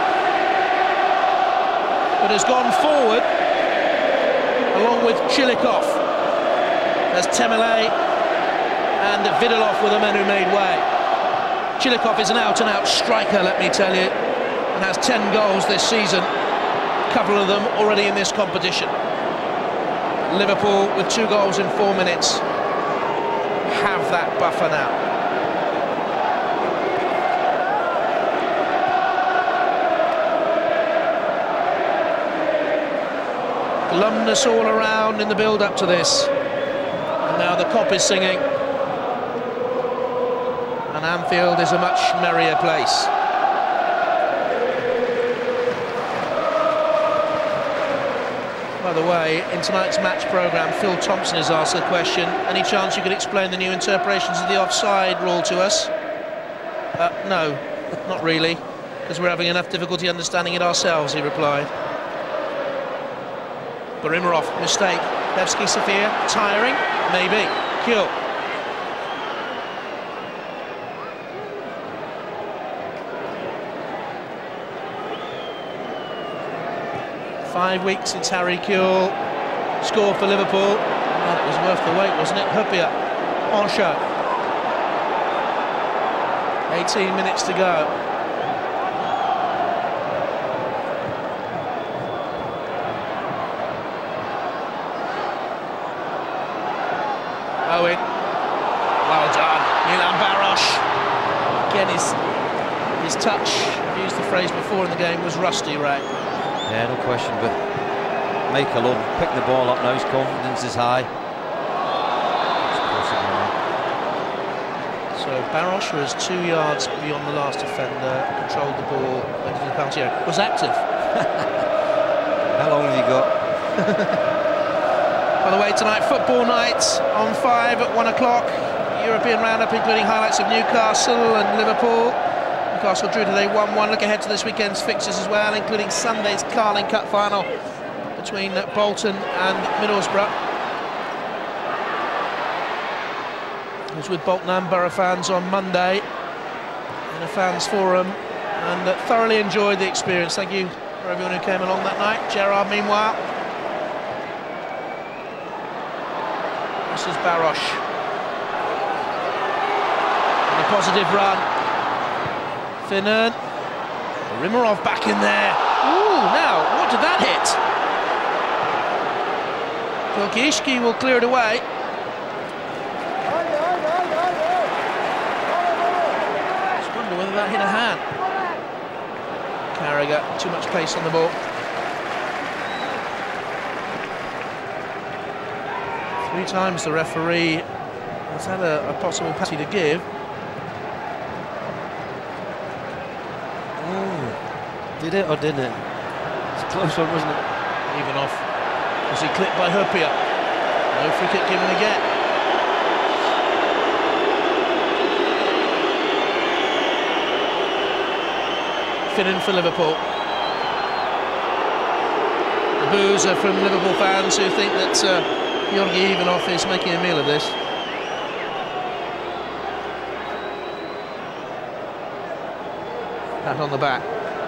but has gone forward along with Chilikov. There's Temele and Vidalov were the men who made way. Chilikov is an out-and-out striker, let me tell you, and has ten goals this season, a couple of them already in this competition. Liverpool, with two goals in four minutes, have that buffer now. Glumness all around in the build-up to this. And now the Kop is singing. And Anfield is a much merrier place. By the way, in tonight's match programme, Phil Thompson has asked the question, any chance you could explain the new interpretations of the offside rule to us? Uh, no, not really, because we're having enough difficulty understanding it ourselves, he replied. Barimarov, mistake. Levski, Sofia, tiring? Maybe. Kill. Five weeks since Harry Kewell scored for Liverpool. Well, it was worth the wait, wasn't it? Hupia, en show. eighteen minutes to go. Owen, well done, Milan Baros. Again, his, his touch, I've used the phrase before in the game, was rusty, Ray. Yeah, no question, but Michael will pick the ball up now, his confidence is high. So Baros was two yards beyond the last defender, controlled the ball, went into the penalty area, was active. How long have you got? By the way, tonight, football night on five at one o'clock. European roundup, including highlights of Newcastle and Liverpool. Newcastle drew today one one. Look ahead to this weekend's fixtures as well, including Sunday's Carling Cup final between Bolton and Middlesbrough. I was with Bolton and Borough fans on Monday in a fans forum and uh, thoroughly enjoyed the experience. Thank you for everyone who came along that night. Gerrard, meanwhile. This is Baros. And a positive run. Finnan. Rimarov back in there. Ooh, now, what did that hit? Kilkishki will clear it away. Just wonder whether that hit a hand. Carragher, too much pace on the ball. Three times the referee has had a, a possible penalty to give. Oh, did it or didn't it? It's a close one, wasn't it? Even off. Was he clipped by Hupia? No free kick given again. Finnan for Liverpool. The boos are from Liverpool fans who think that uh, Georgi Ivanov is making a meal of this. Pat on the back.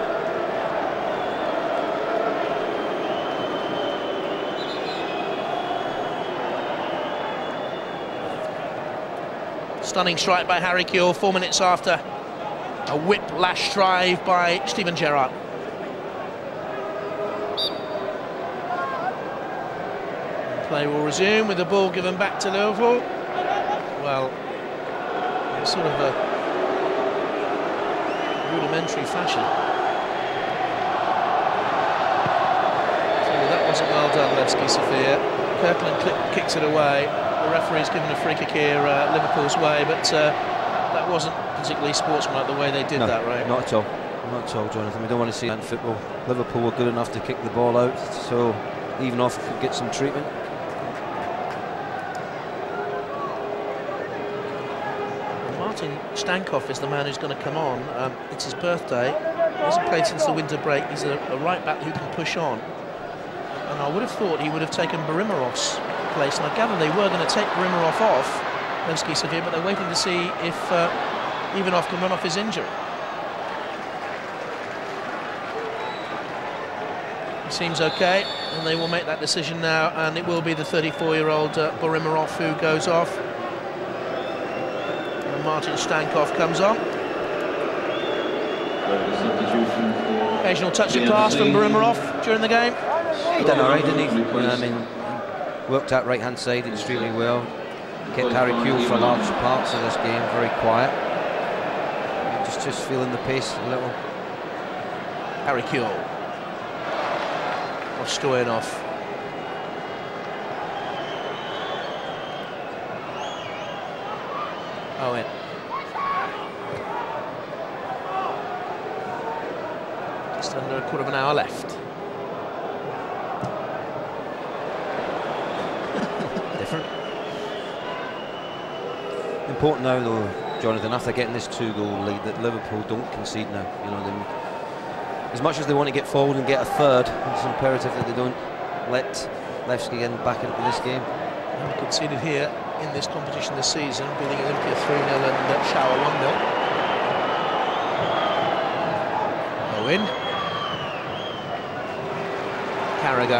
Stunning strike by Harry Kewell, four minutes after a whip-lash drive by Steven Gerrard. Play will resume with the ball given back to Liverpool. Well, in sort of a rudimentary fashion. So that wasn't well done, Levski, Sofia. Kirkland clip, kicks it away. The referee's given a free kick here uh, Liverpool's way, but uh, that wasn't particularly sportsmanlike the way they did no, that, right? Not at all. Not at all, Jonathan. We don't want to see that in football. Liverpool were good enough to kick the ball out, so Ivanov could get some treatment. Martin Stankov is the man who's going to come on. Um, it's his birthday. He hasn't played since the winter break. He's a, a right back who can push on. And I would have thought he would have taken Barimarov's place. And I gather they were going to take Barimarov off, Levski, Sofia, but they're waiting to see if uh, Ivanov can run off his injury. He seems okay, and they will make that decision now, and it will be the thirty-four-year-old uh, Barimarov who goes off. Martin Stankov comes on. Occasional touch of class from Barimarov during the game. He done all right, didn't he? Yeah, I mean, worked that right-hand side extremely well. Kept Harry Kewell for large parts of this game very quiet. Just, just feeling the pace a little. Harry Kewell. Of Stoyanov. Owen. Just under a quarter of an hour left. Different. Important now, though, Jonathan, after getting this two-goal lead, that Liverpool don't concede now. You know, they, as much as they want to get forward and get a third, it's imperative that they don't let Levski get back into this game. They conceded here in this competition this season, beating Olympia three nil and uh, Shower one nil. Owen. Carragher.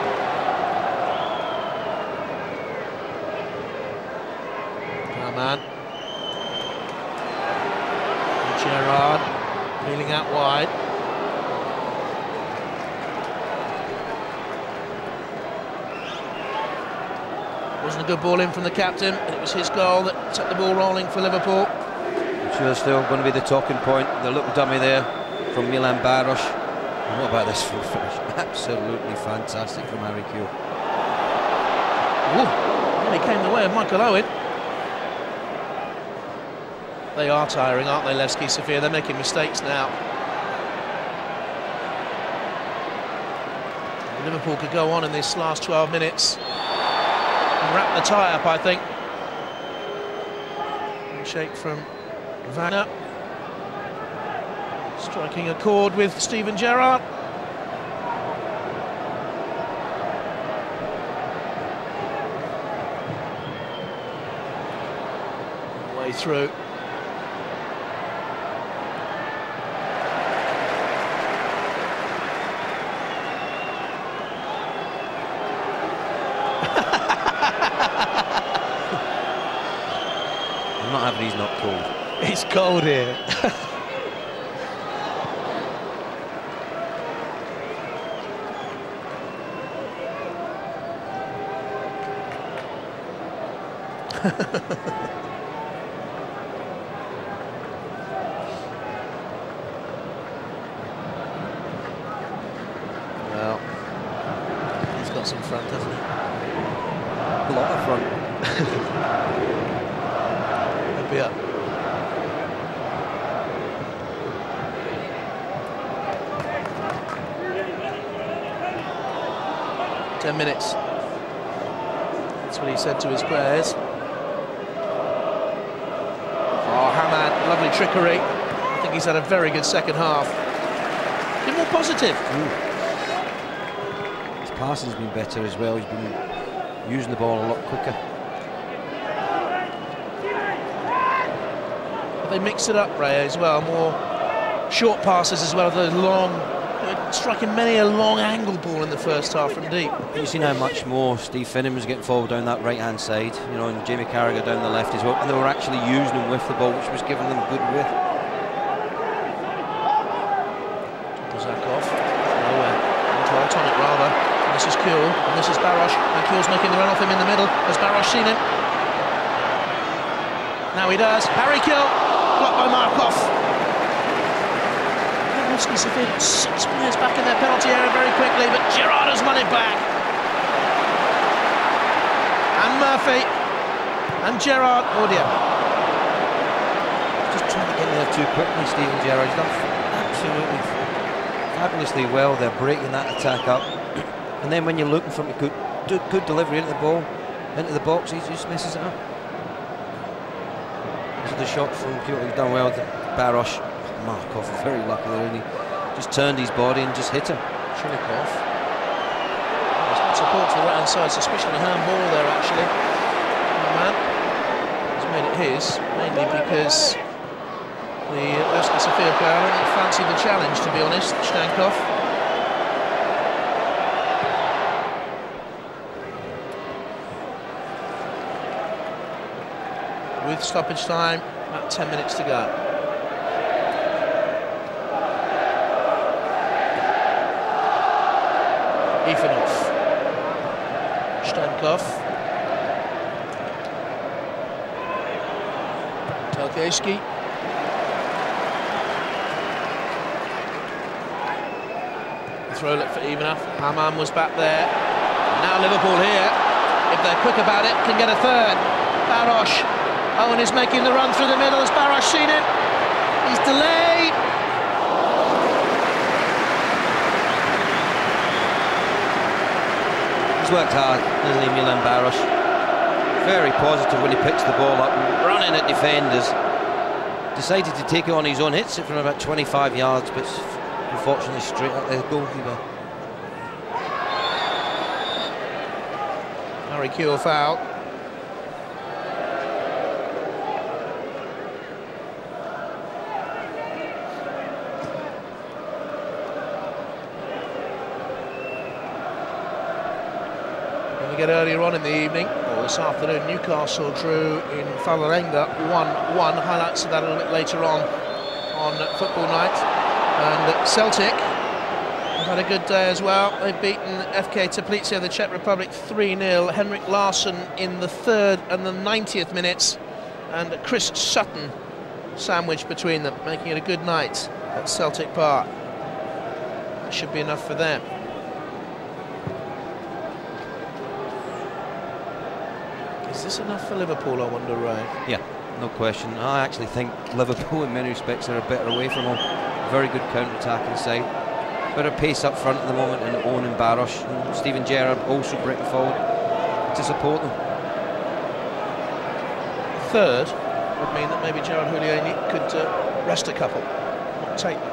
Carman. Gerrard peeling out wide. Wasn't a good ball in from the captain, and it was his goal that set the ball rolling for Liverpool. I'm sure still going to be the talking point. The little dummy there from Milan Baros. And what about this full finish? Absolutely fantastic from Harry Kewell. Ooh, nearly came the way of Michael Owen. They are tiring, aren't they, Levski, Sofia? They're making mistakes now. Liverpool could go on in this last twelve minutes and wrap the tie up, I think. Shake from Vanna. Striking a chord with Steven Gerrard. Way through. I'm not having he's not cold. It's cold here. Well, he's got some front, hasn't he? A lot of front. Be up. Ten minutes. That's what he said to his players. Oh, Hamad, lovely trickery. I think he's had a very good second half. Been more positive. Ooh. His passing's been better as well. He's been using the ball a lot quicker. They mix it up, Ray, as well. More short passes as well as those long, striking many a long angle ball in the first half from deep. You've seen how much more Steve Finnan was getting forward down that right-hand side, you know, and Jamie Carragher down the left as well, and they were actually using him with the ball, which was giving them good width. Kozakov, nowhere, into Altonic rather. And this is Kewell, and this is Baros, and Kewell's making the run off him in the middle. Has Baros seen him? Now he does. Harry Kewell. Blocked by Markov. Levski six players back in their penalty area very quickly, but Gerrard has won it back. And Murphy. And Gerrard. Oh dear. Just trying to get there too quickly, Steven Gerrard. He's done absolutely fabulously well. They're breaking that attack up. And then when you're looking for a good, good delivery into the ball, into the box, he just messes it up. The shot from Kewell, he's done well with Baros. Markov, very lucky there, and he just turned his body and just hit him. Chilikov. There's good support to the right hand side, suspicion of handball there actually. The man has made it his, mainly because the Levski Sofia player, I don't think fancied the challenge, to be honest, Stankov. With stoppage time, About ten minutes to go. Ivanov. Stankov. Levski. Throw look for Ivanov. Hamann was back there. And now Liverpool here, if they're quick about it, can get a third. Barosh. Owen is making the run through the middle. Has Barosh seen it? He's delayed. He's worked hard, hasn't he, Milan Barosh? Very positive when he picks the ball up, running at defenders. Decided to take it on his own, hits it from about twenty-five yards, but unfortunately straight at the goalkeeper. Harry Kewell foul. And we get earlier on in the evening, or this afternoon, Newcastle drew in Vålerenga one one. Highlights of that a little bit later on on Football Night. And Celtic have had a good day as well. They've beaten F K Teplice of the Czech Republic three nil. Henrik Larsson in the third and the ninetieth minutes, and Chris Sutton sandwiched between them, making it a good night at Celtic Park. That should be enough for them. Is this enough for Liverpool, I wonder, Ray? Yeah, no question. I actually think Liverpool in many respects are a better away from home. Very good counter-attacking side. Bit of pace up front at the moment, and Owen and Barosh. And Steven Gerrard also breaking forward to support them. Third would mean that maybe Gerard Houllier could uh, rest a couple, not take them.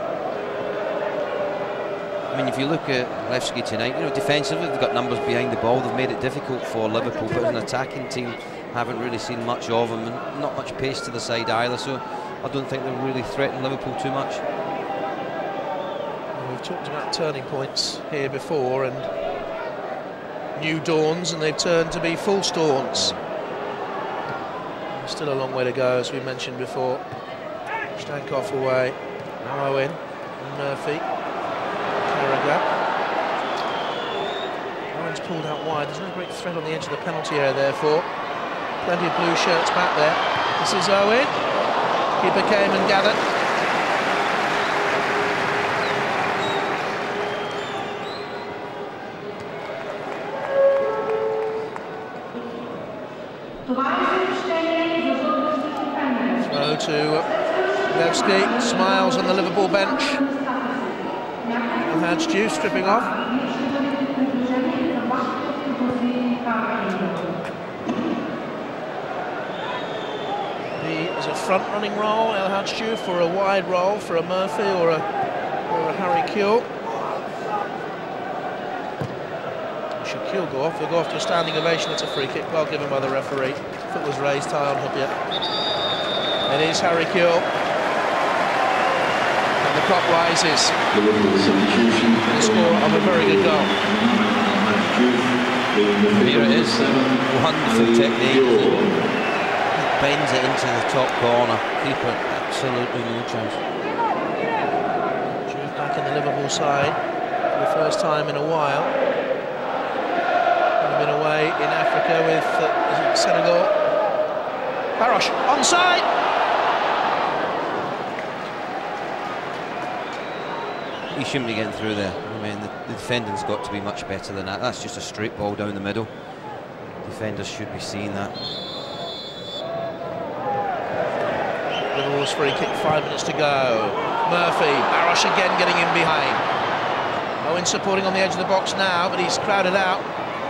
I mean, if you look at Levski tonight, you know, defensively they've got numbers behind the ball. They've made it difficult for Liverpool, but as an attacking team, haven't really seen much of them, and not much pace to the side either. So I don't think they'll really threaten Liverpool too much. We've talked about turning points here before and new dawns, and they've turned to be false dawns. Still a long way to go, as we mentioned before. Stankov away, now Owen and Murphy. Carragher. Owen's pulled out wide. There's no great threat on the edge of the penalty area, therefore. Plenty of blue shirts back there. This is Owen. Keeper came and gathered. Throw to Levski, smiles on the Liverpool bench. Had Stu stripping off. The, as a front running role, El Hadj for a wide role for a Murphy or a, or a Harry Kewell. Should Kewell go off? He'll go off to a standing ovation. It's a free kick, well given by the referee. Foot was raised high on Hupia. It is Harry Kewell. And the clock rises. The score of a very good goal. Here it is. Wonderful technique. Bends it into the top corner. Keeper, absolutely no chance. Juve back in the Liverpool side for the first time in a while. They've been away in Africa with uh, Senegal. Barosh onside. He shouldn't be getting through there. I mean, the, the defending's got to be much better than that. That's just a straight ball down the middle. Defenders should be seeing that. Liverpool's free kick, five minutes to go. Murphy, Barosh again getting in behind. Owen supporting on the edge of the box now, but he's crowded out.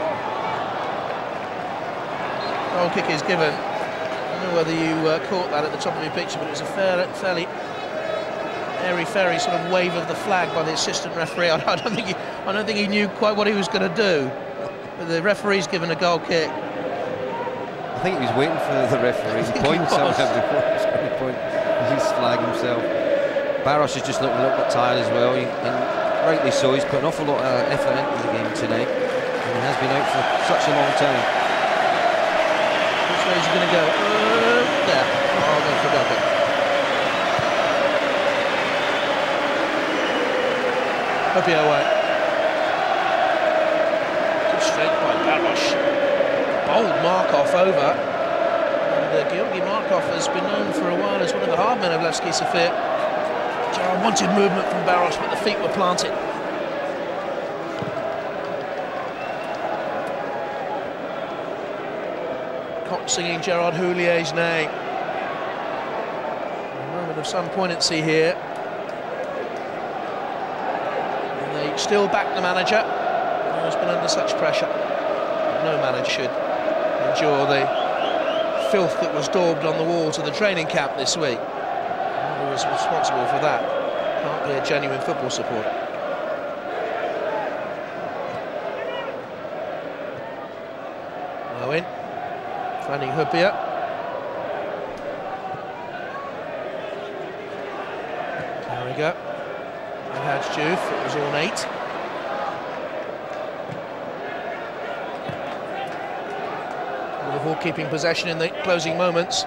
Goal kick is given. I don't know whether you uh, caught that at the top of your picture, but it was a fair, fairly airy-fairy sort of wave of the flag by the assistant referee. I don't think he, I don't think he knew quite what he was going to do. But the referee's given a goal kick. I think he was waiting for the referee to point somehow before he was going to point his flag himself. Barosh is just looking a little bit tired as well, he, and rightly so. He's put an awful lot of effort into the game tonight, and he has been out for such a long time. Which way is he going to go? Uh, Yeah, I'll go for Duncan. Hupia away. Good strength by Barosh. Bold Markov over. And uh, Georgi Markov has been known for a while as one of the hard men of Levski Sofia. Gerard wanted movement from Barosh, but the feet were planted. Cock singing Gerard Houlier's name. A moment of some poignancy here. And they still back the manager, who has been under such pressure. No manager should endure the filth that was daubed on the walls of the training camp this week. Who was responsible for that? Can't be a genuine football supporter. Owen. Finding Hupia. There we go. And had Juve, it was ornate. Liverpool keeping possession in the closing moments.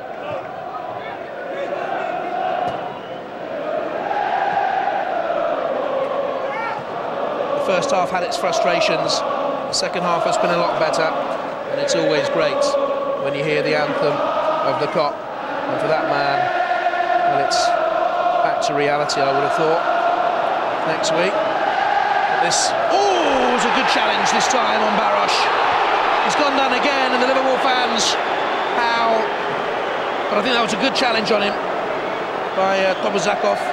The first half had its frustrations. The second half has been a lot better. And it's always great when you hear the anthem of the Cup. And for that man, well, it's back to reality, I would have thought, next week. But this, oh, it was a good challenge this time on Barosh. He's gone down again, and the Liverpool fans howl. But I think that was a good challenge on him by uh, Kobuzakov.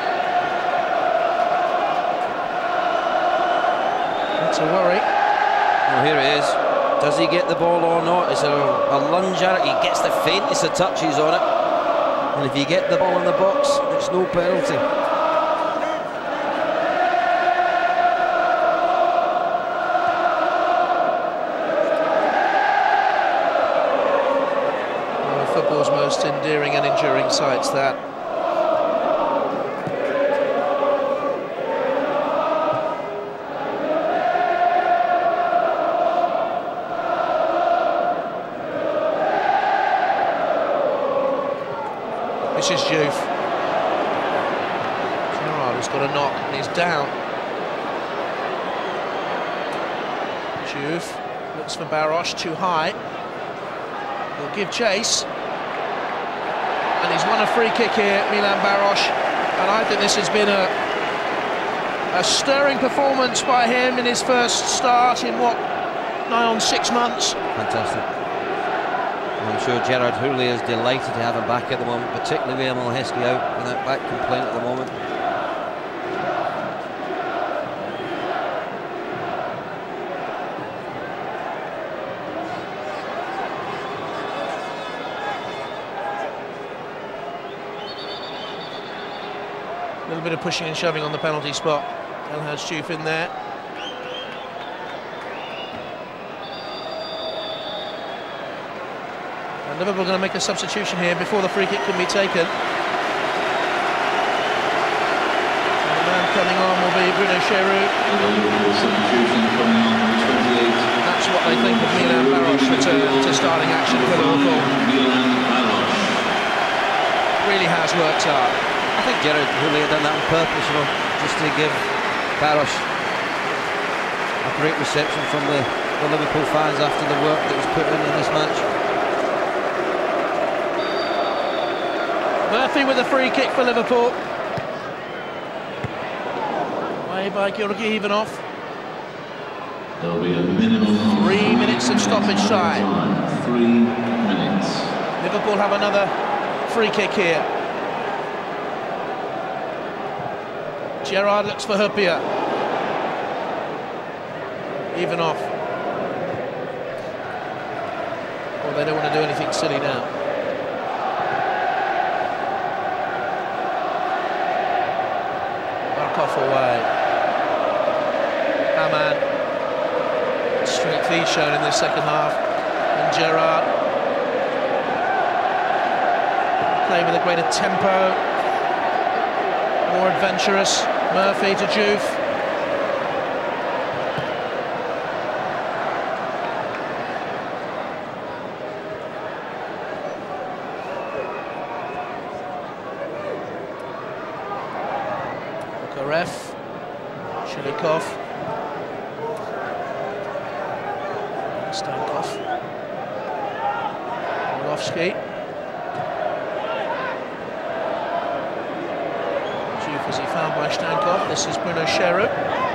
That's a worry. Well, here it is. Does he get the ball or not? It's a, a lunge at it. He gets the faintest of touches on it. And if you get the ball in the box, it's no penalty. One of football's most endearing and enduring sights, that. This is Juve. Gerard has got a knock and he's down. Juve looks for Barosh, too high. He'll give chase. And he's won a free kick here, Milan Barosh. And I think this has been a, a stirring performance by him in his first start in, what, nigh on six months. Fantastic. I'm sure Gerard Houllier is delighted to have him back at the moment, particularly with Emil Heskey out with that back complaint at the moment. A little bit of pushing and shoving on the penalty spot. Elhaj Juve in there. Liverpool going to make a substitution here before the free kick can be taken. And the man coming on will be Bruno Cheroux. That's what they think of Milan Barosh return to starting action for Liverpool. Really has worked hard. I think Gerard Houllier done that on purpose, you know, just to give Barosh a great reception from the, the Liverpool fans after the work that was put in in this match. Murphy with a free kick for Liverpool. Away by Georgi Ivanov. There'll be a minimum of three minutes of stoppage time. Three minutes. Liverpool have another free kick here. Gerard looks for Hupia. Ivanov. Well, they don't want to do anything silly now. Off away. Haman. Strength he's shown in the second half. And Gerard. Playing with a greater tempo. More adventurous. Murphy to Juve. ref, Shilikov. Stankov. Levski. Chief as he found by Stankov. This is Bruno Sherwood.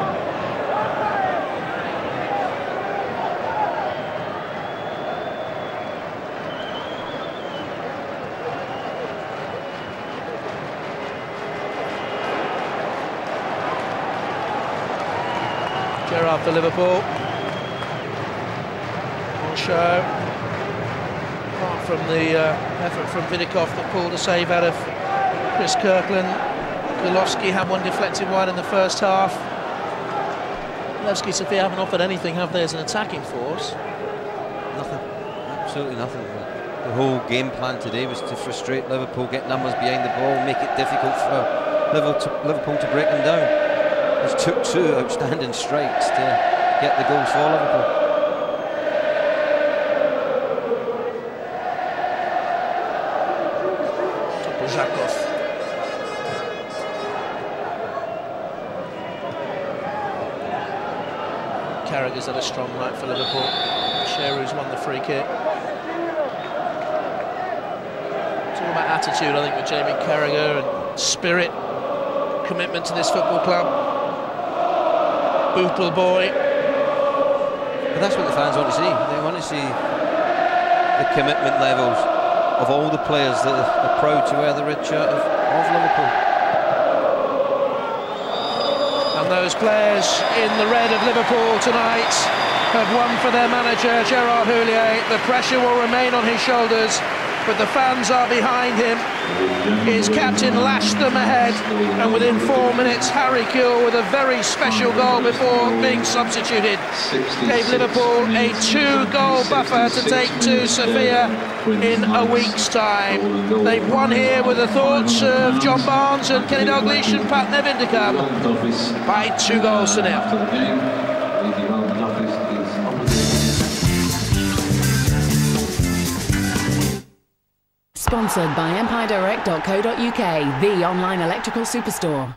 Gerrard for Liverpool. On show. Apart from the uh, effort from Vidikov that pulled a save out of Chris Kirkland. Levski had one deflected wide in the first half. Levski, Sofia haven't offered anything, have they, as an attacking force? Nothing. Absolutely nothing. The whole game plan today was to frustrate Liverpool, get numbers behind the ball, make it difficult for Liverpool to break them down. It took two outstanding strikes to get the goals for Liverpool. Topozakov. Carragher's had a strong night for Liverpool. Sherwood's won the free kick. Talking about attitude, I think, with Jamie Carragher, and spirit, commitment to this football club. Bootle boy. But that's what the fans want to see. They want to see the commitment levels of all the players that are proud to wear the red shirt of, of Liverpool. And those players in the red of Liverpool tonight have won for their manager, Gerard Houllier. The pressure will remain on his shoulders, but the fans are behind him. His captain lashed them ahead, and within four minutes, Harry Kewell, with a very special goal before being substituted, gave Liverpool a two-goal buffer to take to Sofia in a week's time. They've won here with the thoughts of John Barnes and Kenny Dalglish and Pat Nevin to come by two goals to nil. Sponsored by Empire Direct dot co dot U K, the online electrical superstore.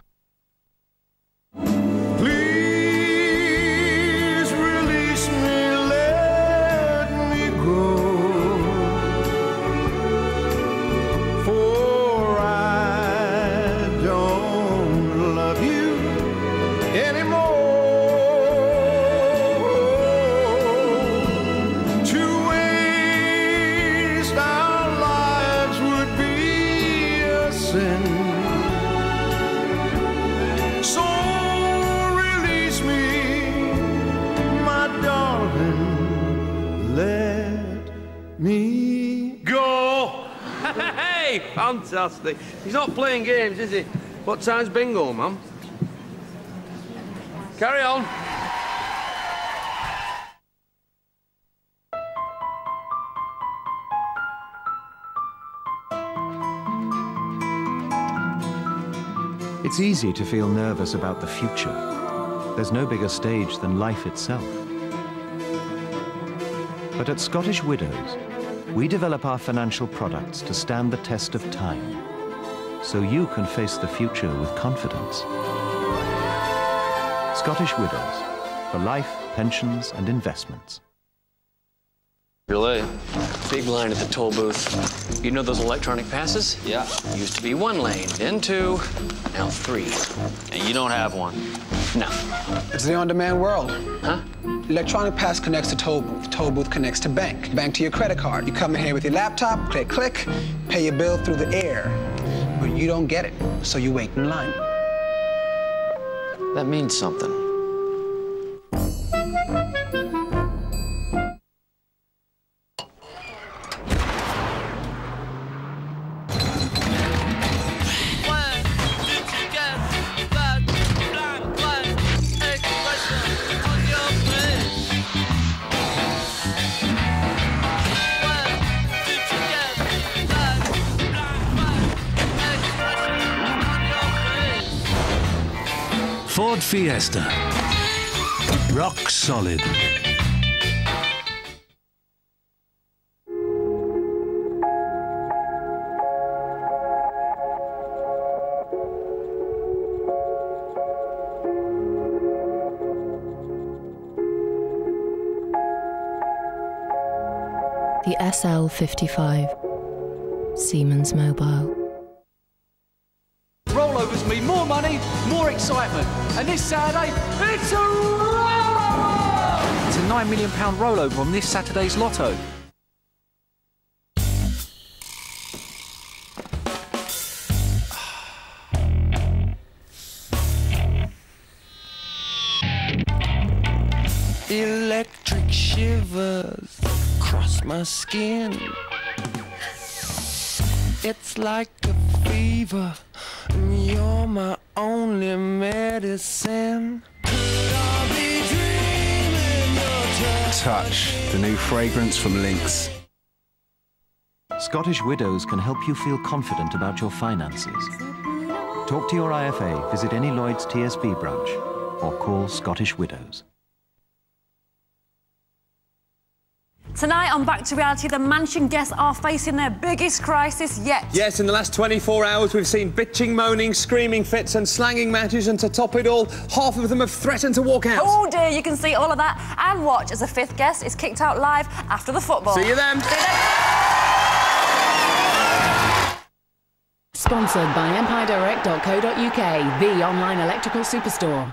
Please release me, let me go, for I don't love you anymore. To waste our lives would be a sin. So release me, my darling, let me go. Hey, fantastic. He's not playing games, is he? What time's bingo, Mum? Carry on. It's easy to feel nervous about the future. There's no bigger stage than life itself. But at Scottish Widows, we develop our financial products to stand the test of time, so you can face the future with confidence. Scottish Widows, for life, pensions and investments. You're late. Big line at the toll booth. You know those electronic passes? Yeah. Used to be one lane, then two, now three. And you don't have one? No. It's the on-demand world. Huh? Electronic pass connects to toll booth. Toll booth connects to bank. Bank to your credit card. You come in here with your laptop, click, click, pay your bill through the air. But you don't get it, so you wait in line. That means something. Ford Fiesta. Rock solid. The S L fifty-five. Siemens Mobile. Rollovers mean more money, more excitement. And this Saturday, it's a rollover! It's a nine million pound rollover on this Saturday's lotto. Electric shivers across my skin. It's like a fever, and you're my only medicine. Touch, the new fragrance from Lynx. Scottish Widows can help you feel confident about your finances. Talk to your I F A, visit any Lloyds T S B branch, or call Scottish Widows. Tonight on Back to Reality, the mansion guests are facing their biggest crisis yet. Yes, in the last twenty-four hours, we've seen bitching, moaning, screaming fits and slanging matches, and to top it all, half of them have threatened to walk out. Oh dear, you can see all of that and watch as the fifth guest is kicked out live after the football. See you then. See you then. Sponsored by empire direct dot co dot U K, the online electrical superstore.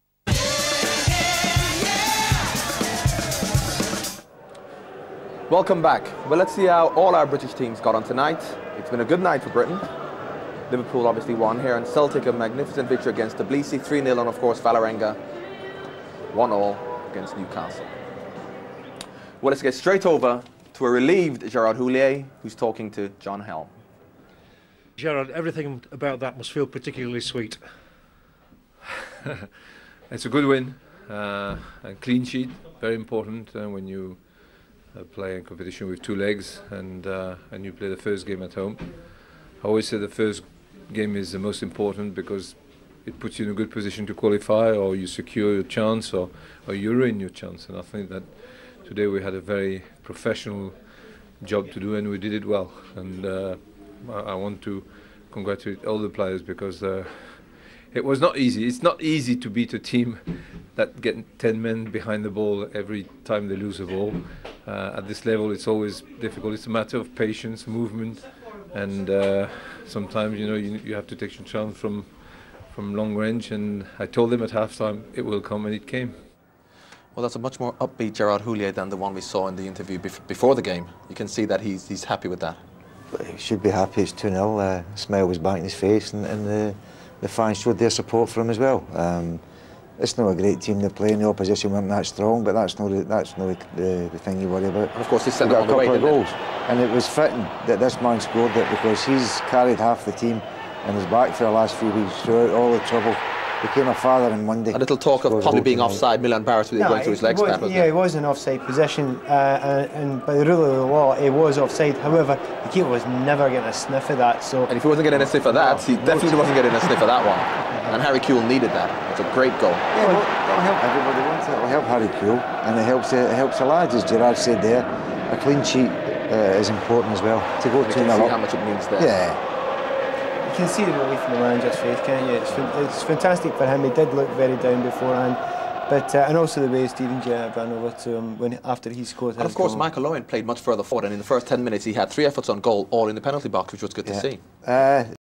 Welcome back. Well, let's see how all our British teams got on tonight. It's been a good night for Britain. Liverpool obviously won here, and Celtic a magnificent victory against Tbilisi, three nil, and of course Vålerenga one all against Newcastle. Well, let's get straight over to a relieved Gerard Houllier, who's talking to John Helm. Gerard, everything about that must feel particularly sweet. It's a good win, uh, a clean sheet, very important uh, when you Uh, play a competition with two legs, and uh, and you play the first game at home. I always say the first game is the most important because it puts you in a good position to qualify, or you secure your chance, or, or you ruin your chance. And I think that today we had a very professional job to do, and we did it well. And uh, I, I want to congratulate all the players because uh, it was not easy. It's not easy to beat a team that get ten men behind the ball every time they lose a ball. Uh, at this level, it's always difficult. It's a matter of patience, movement, and uh, sometimes you know you, you have to take your chance from from long range. And I told them at halftime it will come, and it came. Well, that's a much more upbeat Gerard Houllier than the one we saw in the interview bef before the game. You can see that he's he's happy with that. He should be happy. It's two nil. Uh, smile was back in his face, and, and the the fans showed their support for him as well. Um, It's not a great team to play, and the opposition weren't that strong, but that's not the, that's not the, the thing you worry about. And of course, he sent got on a the way, couple of didn't goals, and it was fitting that this man scored it because he's carried half the team and is back for the last few weeks throughout all the trouble. Became a father on Monday. A little talk of probably being offside. Milan Barros with no, going through his legs. Was, back, wasn't yeah, it? it was an offside position, uh, and, and by the rule of the law, it was offside. However, the keeper was never getting a sniff of that. So, and if he wasn't getting a sniff of that, he definitely wasn't getting a sniff of that one. And Harry Kewell needed that. It's a great goal. Yeah, well, it'll help everybody, won't it? It'll help Harry Kewell, and it helps uh, it helps the lads, as Gerard said there. A clean sheet uh, is important as well. To go two nil up. How much it means there. Yeah. You can see the relief in the manager's face, can't you? It's, it's fantastic for him. He did look very down beforehand, but uh, and also the way Steven Gerrard ran over to him when after he scored. And of course, goal. Michael Owen played much further forward, and in the first ten minutes he had three efforts on goal, all in the penalty box, which was good yeah. to see. Uh,